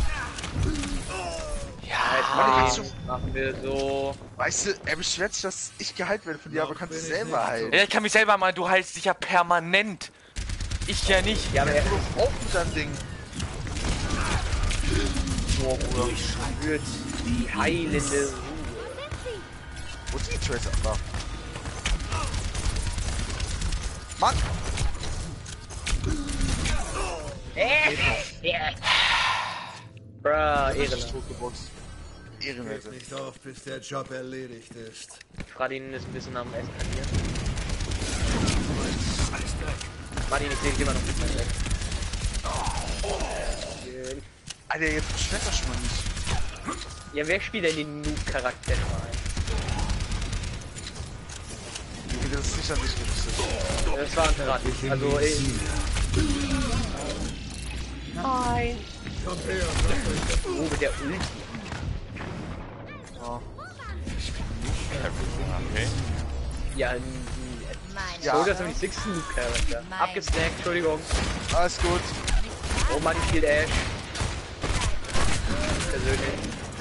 Ja, Jetzt machen wir so. Weißt du, er beschwert sich, dass ich geheilt werde von dir, aber kannst du selber heilen. ja, ich kann mich selber mal, du heilst dich ja permanent. Ich ja nicht. Ja, aber er Auch wieder ein Ding. spürt die heilende Ruhe. Wo ist die Tracer? Da. Mann! Bruh, Er ist Ehrenmann. totgeboxt. Ehrenwerte. Gib nicht auf, bis der Job erledigt ist. Fradin ist ein bisschen am Eskalieren. Martin, ich sehe dich immer noch nicht mehr weg. Alter, jetzt beschwert er schon mal nicht. Ja, wer spielt denn den Noob-Charakter mal ein? Junge, das ist nicht an dich gerichtet. Das war ein Grad. Also, Nein. Kommt her und lasst euch Oh, mit der Ulti. Okay. Ja, Meine Ja. Oh, das ist nämlich 6 Noob-Charakter. Abgesnackt, Entschuldigung. Alles gut. Oh, Martin spielt Ash. Persönlich.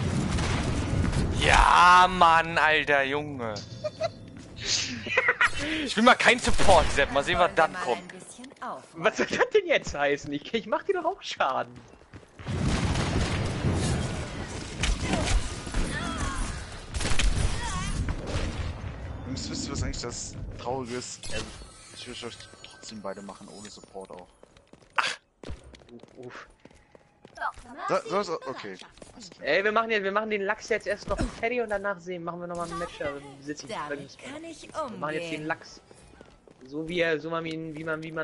Ja, Mann, alter Junge. Ich will mal kein Support, Sepp. Mal sehen, was Wollen wir dann mal kommt. ein bisschen auf. Was soll das denn jetzt heißen? Ich mach dir doch auch Schaden. wisst ihr, was eigentlich das Traurige ist? Ich will euch trotzdem beide machen, ohne Support auch. Uff. Okay. Ey, wir machen den Lachs jetzt erst noch fertig und danach machen wir nochmal ein Match. Da sitzen Damit kann ich wir machen jetzt den umgehen. Lachs. So wie man ihn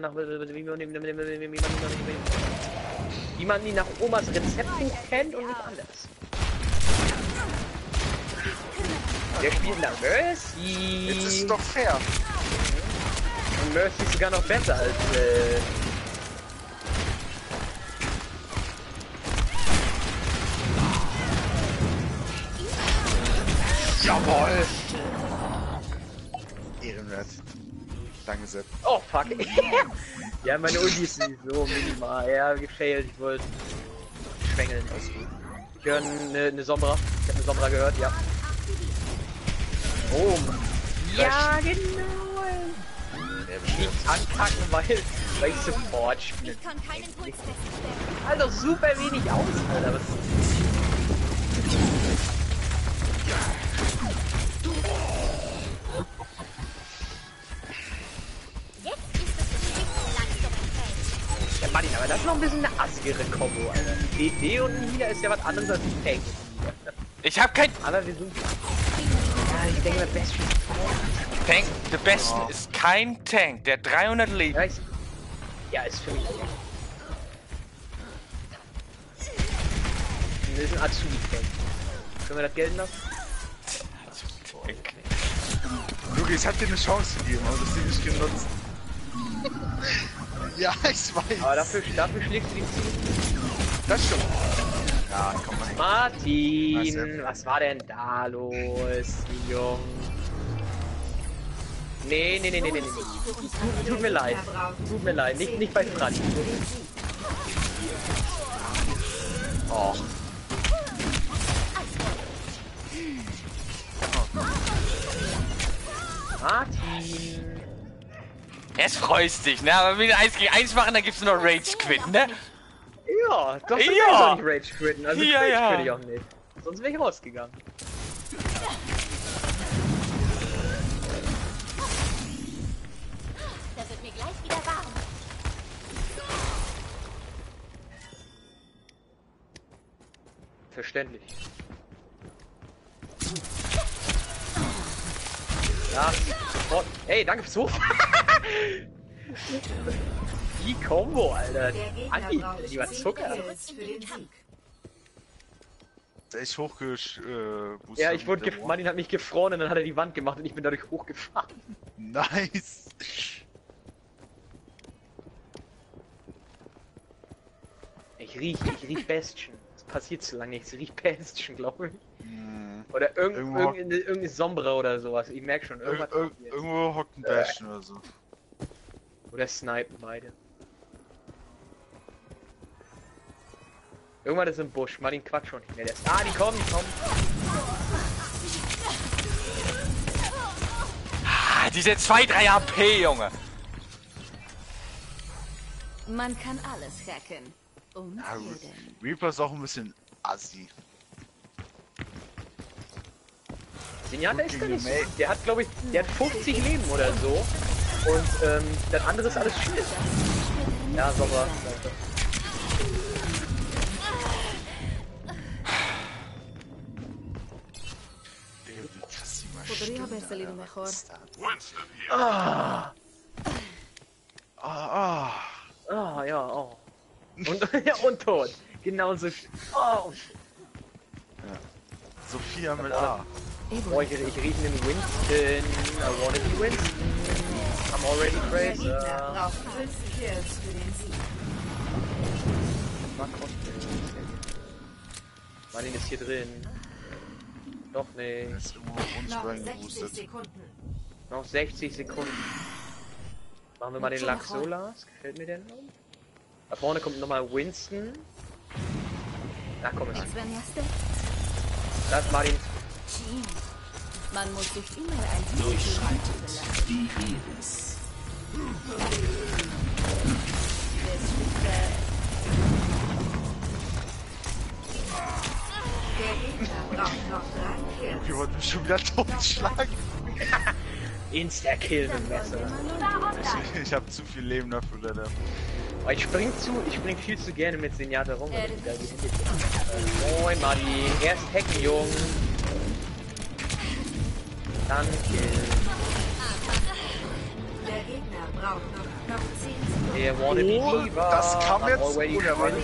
nach Omas Rezeptbuch kennt und nicht anders. Der spielt nach Mercy. Jetzt ist es doch fair. Und Mercy ist sogar noch besser als Jawohl! Ehrenwert. Danke, Sepp. oh fuck. Ja, meine Ulti ist so minimal. Ja, gefailt. Ich wollte schwängeln. Alles gut. Ich höre eine Sombra. Ich habe eine Sombra gehört, ja. Oh Mann. Ja, genau. Ich anpacken, weil ich Support spiele. Ich kann keinen Puls feststellen. Also super wenig aus, Alter. Was Jetzt ist das Geschick langsam entfällt. ja, Martin, aber das ist noch ein bisschen eine assigere Kombo, Alter. DD und ein Healer ist ja was anderes als ein Tank. Ich hab kein Aber wir sind... Ja, ich denke, der Beste ist... Tank. Der Besten ist kein Tank. Der 300 Leben. Ja, ist für mich... Das ist ein Azubi-Tank. Können wir das gelten lassen? Luki, ich hab dir eine Chance gegeben, aber das Ding nicht genutzt. Ja, ich weiß. Aber dafür schlägst du die Ziele. Das stimmt. Ja, komm mal. Martin, was war denn da los, Jung? Nee. Tut mir leid. Tut mir leid. Nicht bei Franz. Oh. Martin. Jetzt freust dich, ne? Aber wenn wir 1 gegen 1 machen, dann gibt's nur Rage Quit, ne? Ja, doch, Ja. ich auch nicht Rage quitten. Also Ja, Rage ja. quitte ich auch nicht. Sonst wäre ich rausgegangen. Da wird mir gleich wieder warm. Verständlich. Ja, sofort. Hey, danke fürs Hoch. Die Combo, Alter. Der Gegner Andi, braucht die war 10 Zucker. Kills für den Sieg. Ist echt hochgeboostet. Ja, ich wurde Martin hat mich gefroren und dann hat er die Wand gemacht und ich bin dadurch hochgefahren. Nice. Ich riech Bastion. Das passiert zu lange nicht. Ich riech Bastion, glaube ich. Hm. Oder Irgendwo- irgendeine Sombra oder sowas. Ich merke schon, irgendwas. kommt jetzt. Irgendwo hockt ein Bastion oder so. Oder snipen beide. Irgendwann ist im Busch. Martin quatscht schon nicht mehr. Der ist... Ah, die kommen. Ah, diese 2-3 AP, Junge. Man kann alles hacken. Und Ja, gut. jeden. Reaper ist auch ein bisschen assi. Zenyatta ist Gegen gar nicht den so. Der hat, glaube ich, der hat 50 Leben oder so. Und das andere ist alles Schild. Ja, Sommer. Podría haber salido mejor. Ah, ja, oh. Und, ja, und tot. Genauso. Oh. Sophia mit A. Oh, ich rieche einen Winston. I wanna be Winston. I'm already Der crazy. Gegner braucht 5 Kills für den Sieg. Martin ist hier drin. Doch Der nicht. ist irgendwo uns Noch 60 reingeboostet. Sekunden. Noch 60 Sekunden. Machen wir mal den Lachs Solas. Gefällt mir der noch? Da vorne kommt nochmal Winston. Na komm, jetzt. ¿Extrañaste? Das ist Martin. Sí. Man muss sich immer ein bisschen lassen. Die Iris. Der Gegner braucht noch 3 Kills. Wir wollten mich schon wieder totschlagen. Insta-Kill mit Dann Messer. wollen wir mal Warum dann? Ich hab zu viel Leben dafür, leider. Aber ich spring viel zu gerne mit Zenyatta rum. Wenn ich da die Hände Moin, Madi. Erst hacken, Jung. Dann Kill. Der Gegner braucht noch 10 Sekunden. Der wannabe Diva. das kam jetzt Already unerwartet.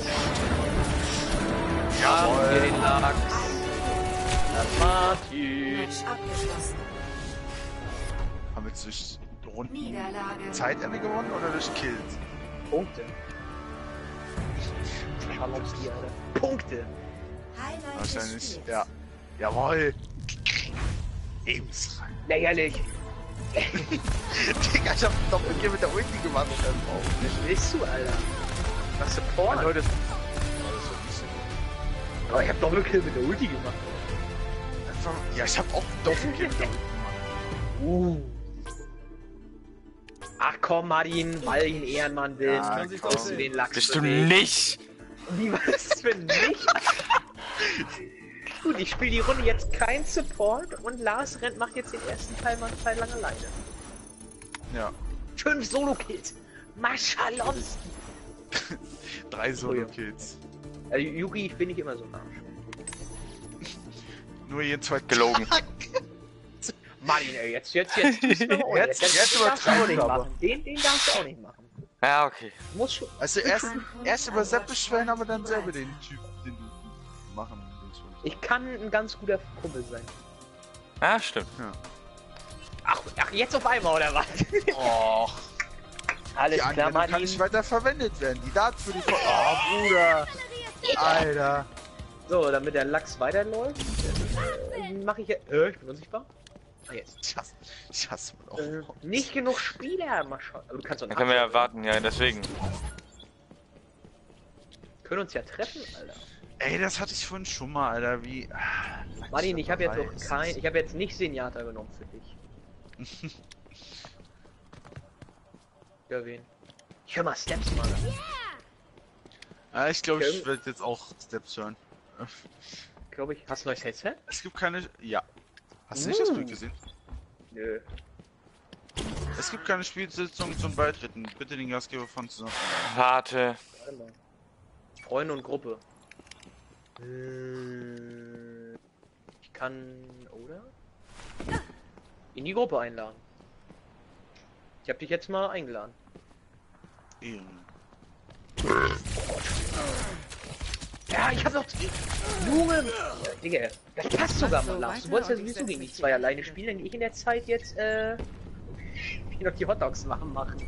Jawohl. Hier den Lachs. Das Martin. Match abgeschlossen. Haben wir durch Runden Niederlage. Zeitende gewonnen oder durch Kills? Punkte. Schalomski, Alter. Punkte. Highlight des Wahrscheinlich, Spiels. ja. Jawohl. Lebensrein. Lächerlich. Digga, ich hab doch irgendwie mit der Ulti gemacht und dann auch. Was willst du, Alter? Was Support? Leute. Aber ich hab Doppelkill mit der Ulti gemacht. Ja, ich hab auch Doppelkill mit der Ulti gemacht. Ach komm, Martin, weil ich ein Ehrenmann bin. Ja, Kann sich komm. doch den Lachs Bist du bewegen. nicht? Wie war das für nicht? Gut, ich spiele die Runde jetzt kein Support und Lars macht jetzt den ersten Teil mal eine Zeit lang alleine. Ja. 5 Solo-Kills. Maschalowski. 3 Solo-Kills. Yuki, ich bin nicht immer so ein Arsch. Nur jeden zweiten Gelogen. Tag. Martin, ey, jetzt müssen wir mal Jetzt darfst du auch übertreibst nicht du aber. machen. Den darfst du auch nicht machen. Ja, okay. Muss schon. Also erst über Sepp beschweren, aber dann selber den Typ, den du machen willst. Ich kann ein ganz guter Kumpel sein. Ja, stimmt. Ach, jetzt auf einmal, oder was? Och, Alles die klar, Anwendung kann Martin. nicht weiter verwendet werden. Die Daten für die Oh, Bruder. Alter. So, damit der Lachs weiterläuft, mache ich jetzt. Ich bin unsichtbar. Ah, jetzt. Ich hasse auch. Nicht genug Spieler, mal schauen. Aber du kannst doch Dann können wir ja warten, ja, deswegen. können uns ja treffen, Alter. Ey, das hatte ich vorhin schon mal, Alter. Wie. Martin, ich habe jetzt noch kein. Ich habe jetzt nicht Zenyatta genommen für dich. Ja, wen? Ich höre mal Steps, Mann. Ja, ich glaube, ich werde jetzt auch Steps hören. Glaube ich. Hast du ein neues Headset? Es gibt keine. Ja. Hast du nicht das Bild gesehen? Nö. Es gibt keine Spielsitzung zum Beitreten. Bitte den Gastgeber von zusammen. Warte. Warte mal. Freunde und Gruppe. Ich kann. Oder? In die Gruppe einladen. Ich habe dich jetzt mal eingeladen. Ja, ich hab noch. Junge! Digga, das passt sogar mal, Lars. Du wolltest ja sowieso gegen die zwei alleine spielen, dann gehe ich in der Zeit jetzt, wie noch die Hotdogs machen.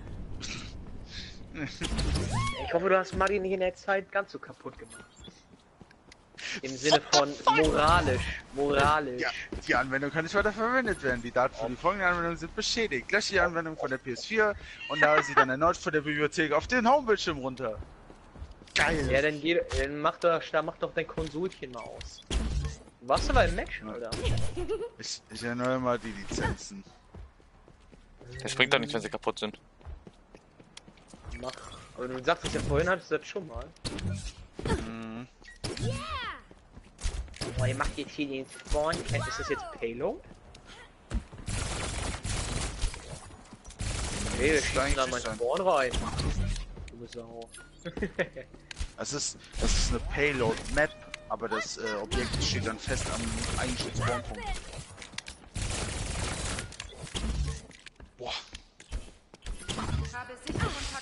Ich hoffe, du hast Martin nicht in der Zeit ganz so kaputt gemacht. Im Sinne von moralisch. Ja, die Anwendung kann nicht weiter verwendet werden. Die Daten für die folgende Anwendung sind beschädigt. Lösche die Anwendung von der PS4 und lade sie dann erneut von der Bibliothek auf den Homebildschirm runter. Geil. Ja, dann mach doch dein Konsolchen mal aus. Warst du mal im Match, Alter? Ich erneuere mal die Lizenzen. Das bringt doch nichts, wenn sie kaputt sind. Mach. Aber du sagtest ja vorhin, hattest du das schon mal. Mhm. Oh, ihr macht jetzt hier den Spawn. Ist das jetzt Payload? Nee, wir schießen da mal Spawn rein. Du Sau. Das ist eine Payload-Map, aber das Objekt steht dann fest am eigentlichen Spawnpunkt. Boah. Habe Sichtkontakt.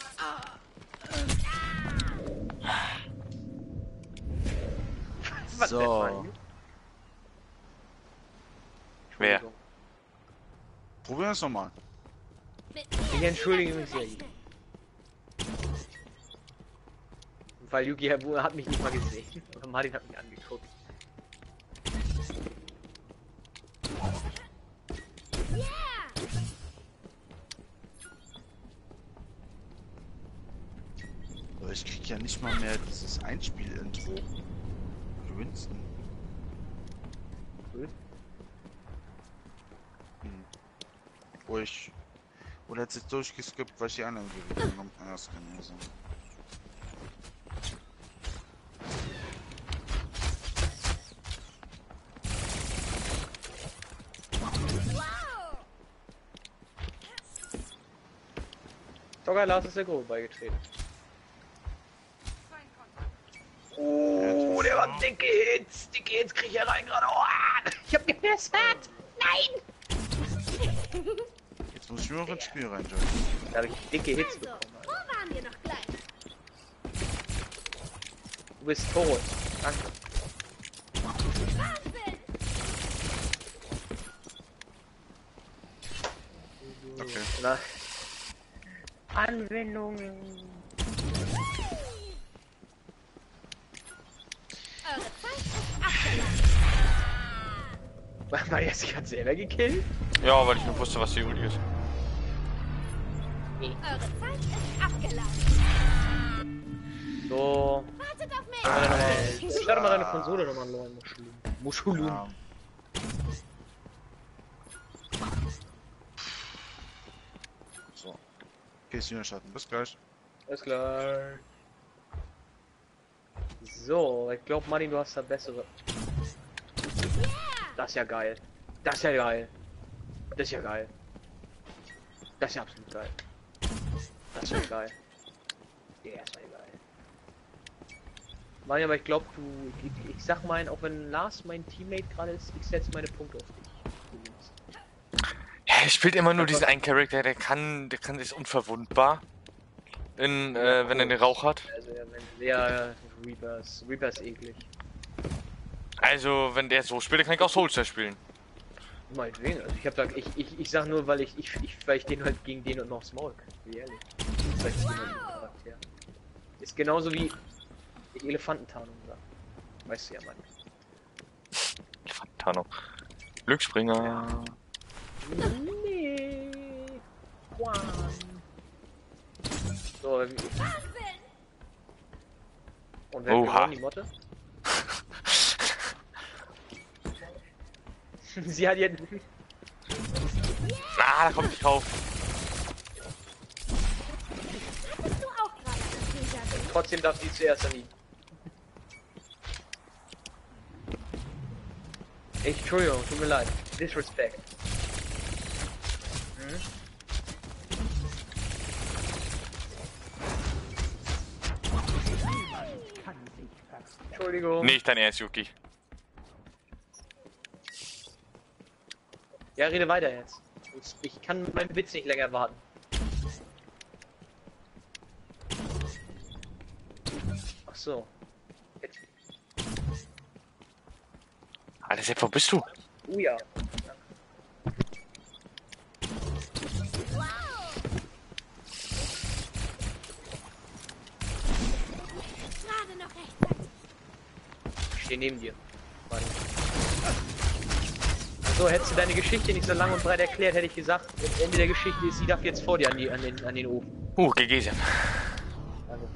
Was So. denn, Mann? Wer? Probieren wir es nochmal. Ich entschuldige mich sehr. Weil Yuki hat mich nicht mal gesehen. Oder Martin hat mich angeguckt. Aber ich krieg ja nicht mal mehr dieses Einspiel-Intro. Winston. Oder hat jetzt durchgeskippt, weil ich die anderen Geräte genommen habe. Das kann ja sein. Dogger Lars ist der Gruppe beigetreten. Oh, der war dicke Hits. Dicke Hits krieg ich rein gerade. Oh, ich hab gemessert. Nein! Jetzt muss ich nur noch ins Spiel reinjoinen. Da habe ich dicke Hits Also, bekommen. wo waren wir noch gleich? Du bist tot. Danke. Wahnsinn! Okay. Na. Anwendungen. Eure Zeit ist abgelaufen. War jetzt gerade selber gekillt? Ja, weil ich nur wusste, was die Juli ist. Eure Zeit ist abgelaufen. So. Wartet auf mich! Starte mal deine Konsole nochmal neu, Muschulun. Ja. So. Okay, Schatten, bis gleich. Alles klar. So, ich glaube, Martin, du hast da bessere. Das ist ja geil. Das ist ja geil. Das ist ja geil. Das ist ja absolut geil. Das ist ja geil. Ja, ist ja geil. Martin, aber ich glaube, ich sag mal, auch wenn Lars mein Teammate gerade ist, ich setze meine Punkte auf dich. Du gewinnst. Ja, er spielt immer nur diesen einen Charakter, der ist unverwundbar. Wenn er den Rauch hat. Also, ja, Reaper ist eklig. Also, wenn der so spielt, dann kann ich auch Soulstar spielen. Meinetwegen, also ich sag nur, weil ich den halt gegen den und noch Smoke, wie ehrlich. Das ist halt Charakter. Ist genauso wie ich Elefantentarnung sag. Weißt du ja, Mann. Elefantentarnung. Glücksspringer. Nee. So, und wer gewonnen, die Motte? Sie hat jetzt... Ah, da kommt ich drauf. Hattest du auch gerade ein Déjà-vu? Trotzdem darf sie zuerst an ihn. Entschuldigung, tut mir leid. Disrespect. Hm? Entschuldigung. Nicht dein Ernst, Yuki. Ja, rede weiter jetzt. Ich kann meinen Witz nicht länger warten. Ach so. Jetzt. Alter, Sepp, wo bist du? Ja. Gerade noch rechtzeitig. Ich stehe neben dir. Warte. So, hättest du deine Geschichte nicht so lang und breit erklärt, hätte ich gesagt, das Ende der Geschichte ist, sie darf jetzt vor dir an den Ofen. GG, Sepp. Also.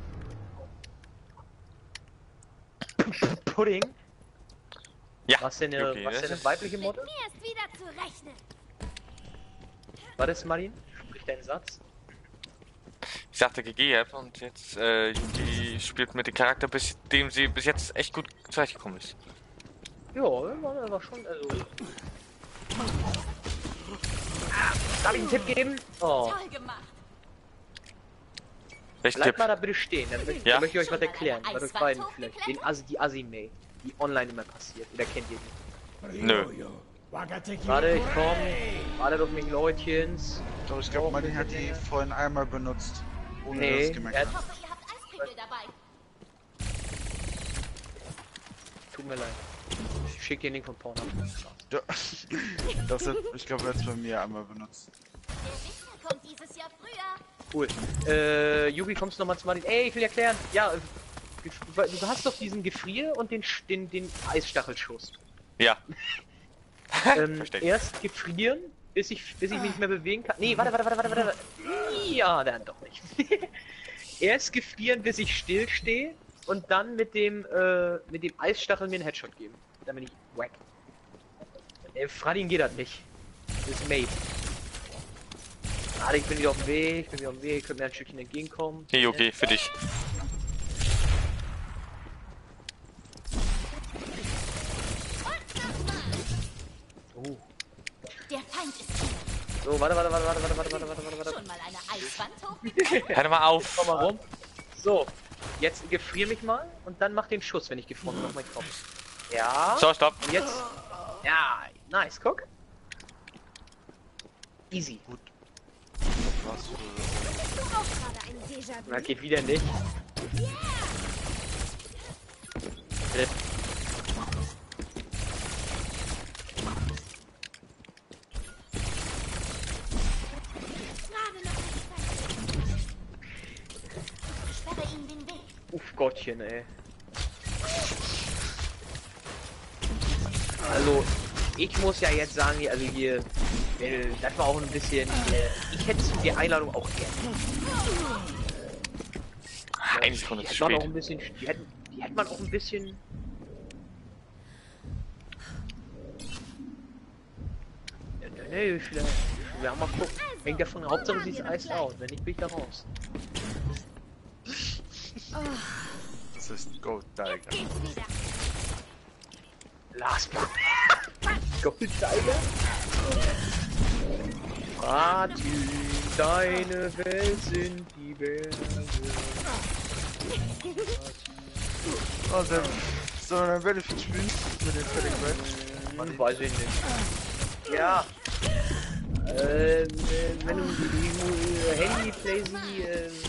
Pudding? Ja. Was denn Yuki, eine weibliche Mit Motte? mir ist wieder zu rechnen. War das, Martin? Sprich deinen Satz. Ich sagte GG, und jetzt, Yuki spielt mit dem Charakter, bis dem sie bis jetzt echt gut zurechtgekommen ist. Ja, war schon, also... Darf ich einen Tipp geben? Oh. Toll gemacht. Welchen Bleibt Tipp? mal da bitte stehen, dann möchte Ja? ich euch was erklären. Schon Bei mal euch eine beiden Eiswand vielleicht. Die Asime, die online immer passiert. Oder kennt ihr die? Nö. Warte, ich komm. Wartet auf mich, Leutchens. Doch, ich glaube, Martin hat die vorhin einmal benutzt. Ohne dass Nee, es gemerkt hat. Ich hoffe, ihr habt Eispickel dabei. Tut mir leid. Ich schick dir den Link von Pornhub. Ja. Ich glaube, er hat es bei mir einmal benutzt. Der Richter kommt dieses Jahr früher. Cool. Yubi, kommst du nochmal zu Martin? Ey, ich will erklären. Ja, du hast doch diesen Gefrier und den Eisstachelschuss. Ja. Erst gefrieren, bis ich mich nicht mehr bewegen kann. Nee, warte. Ja, dann doch nicht. Erst gefrieren, bis ich still stehe und dann mit dem Eisstachel mir einen Headshot geben. Dann bin ich wack. Fradin geht das nicht. Das ist Mate. Warte, ich bin wieder auf dem Weg, ich könnte mir ein Stückchen entgegenkommen. Hey, Yuki, für dich. Oh. Der Feind ist hier. So, warte. Schon mal eine Eiswand hochgegangen? Hör mal auf. Komm mal rum. So, jetzt gefrier mich mal und dann mach den Schuss, wenn ich gefroren bin auf meinen Kopf. Ja. So, stopp. Und jetzt. Ja, nice, guck. Easy. Gut. Was für... Du auch gerade ein Déjà-vu? Na, geht wieder nicht. Gerade noch rechtzeitig. Ich sperre ihnen den Weg. Uff, Gottchen, ey. Also, ich muss ja jetzt sagen, also hier, das war auch ein bisschen, ich hätte die Einladung auch gerne. Eigentlich kommt es zu Die hätte man auch spät. ein bisschen, die hätte man auch ein bisschen... Nee, vielleicht, ja, mal gucken. Hängt davon, Hauptsache sieht Eis aus, wenn nicht bin ich da raus. Das ist Gold Tiger. Geht's wieder. Last Gold Tiger? Martin, deine Welt sind die Berge. Also, sollen wir dann Battlefield spielen? Mit dem Fertig Weiß ich nicht. Ja. Wenn du die Handy Playsy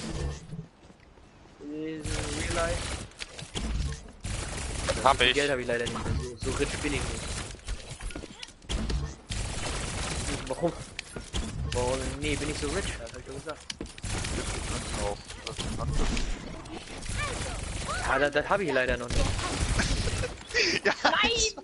Real Life. Hab ich. Geld habe ich leider nicht mehr. So rich bin ich nicht. Warum? Warum? Nee, bin ich so rich, hab ich doch gesagt. auch. Ja, das habe ich leider noch nicht. Ja, nein!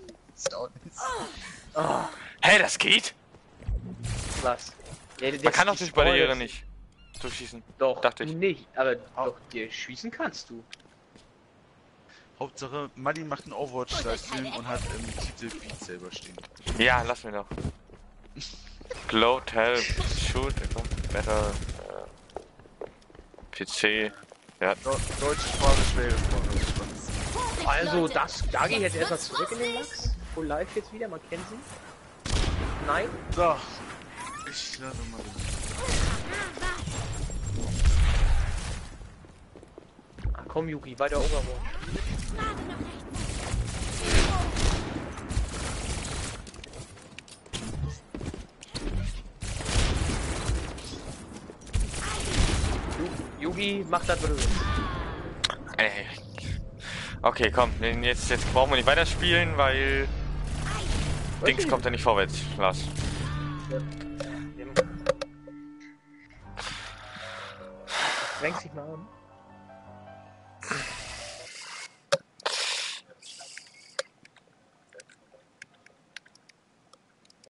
Oh, Hä, das geht? was? Ja, Man kann doch die durch Barriere Spoilers- nicht durchschießen. Doch, dachte du ich. nicht. Aber doch, dir schießen kannst du. Hauptsache, Muddy macht einen Overwatch-Livestream und hat im Titel Beat selber stehen. Ja, lass mir doch. Glow, help, shoot, better, PC. Ja, Deutsche Sprache, schwere Sprache. Also, das, da gehe ich jetzt erstmal zurück in den Lachs. Full live jetzt wieder, man kennt sie. Nein? So. Ich lade mal den. Ah, komm, Yuki, weiter Overwatch. Yugi, mach das bitte. ey. Okay, komm, jetzt brauchen wir nicht weiterspielen, weil Dings kommt ja nicht vorwärts, Lars. Drängst dich mal an.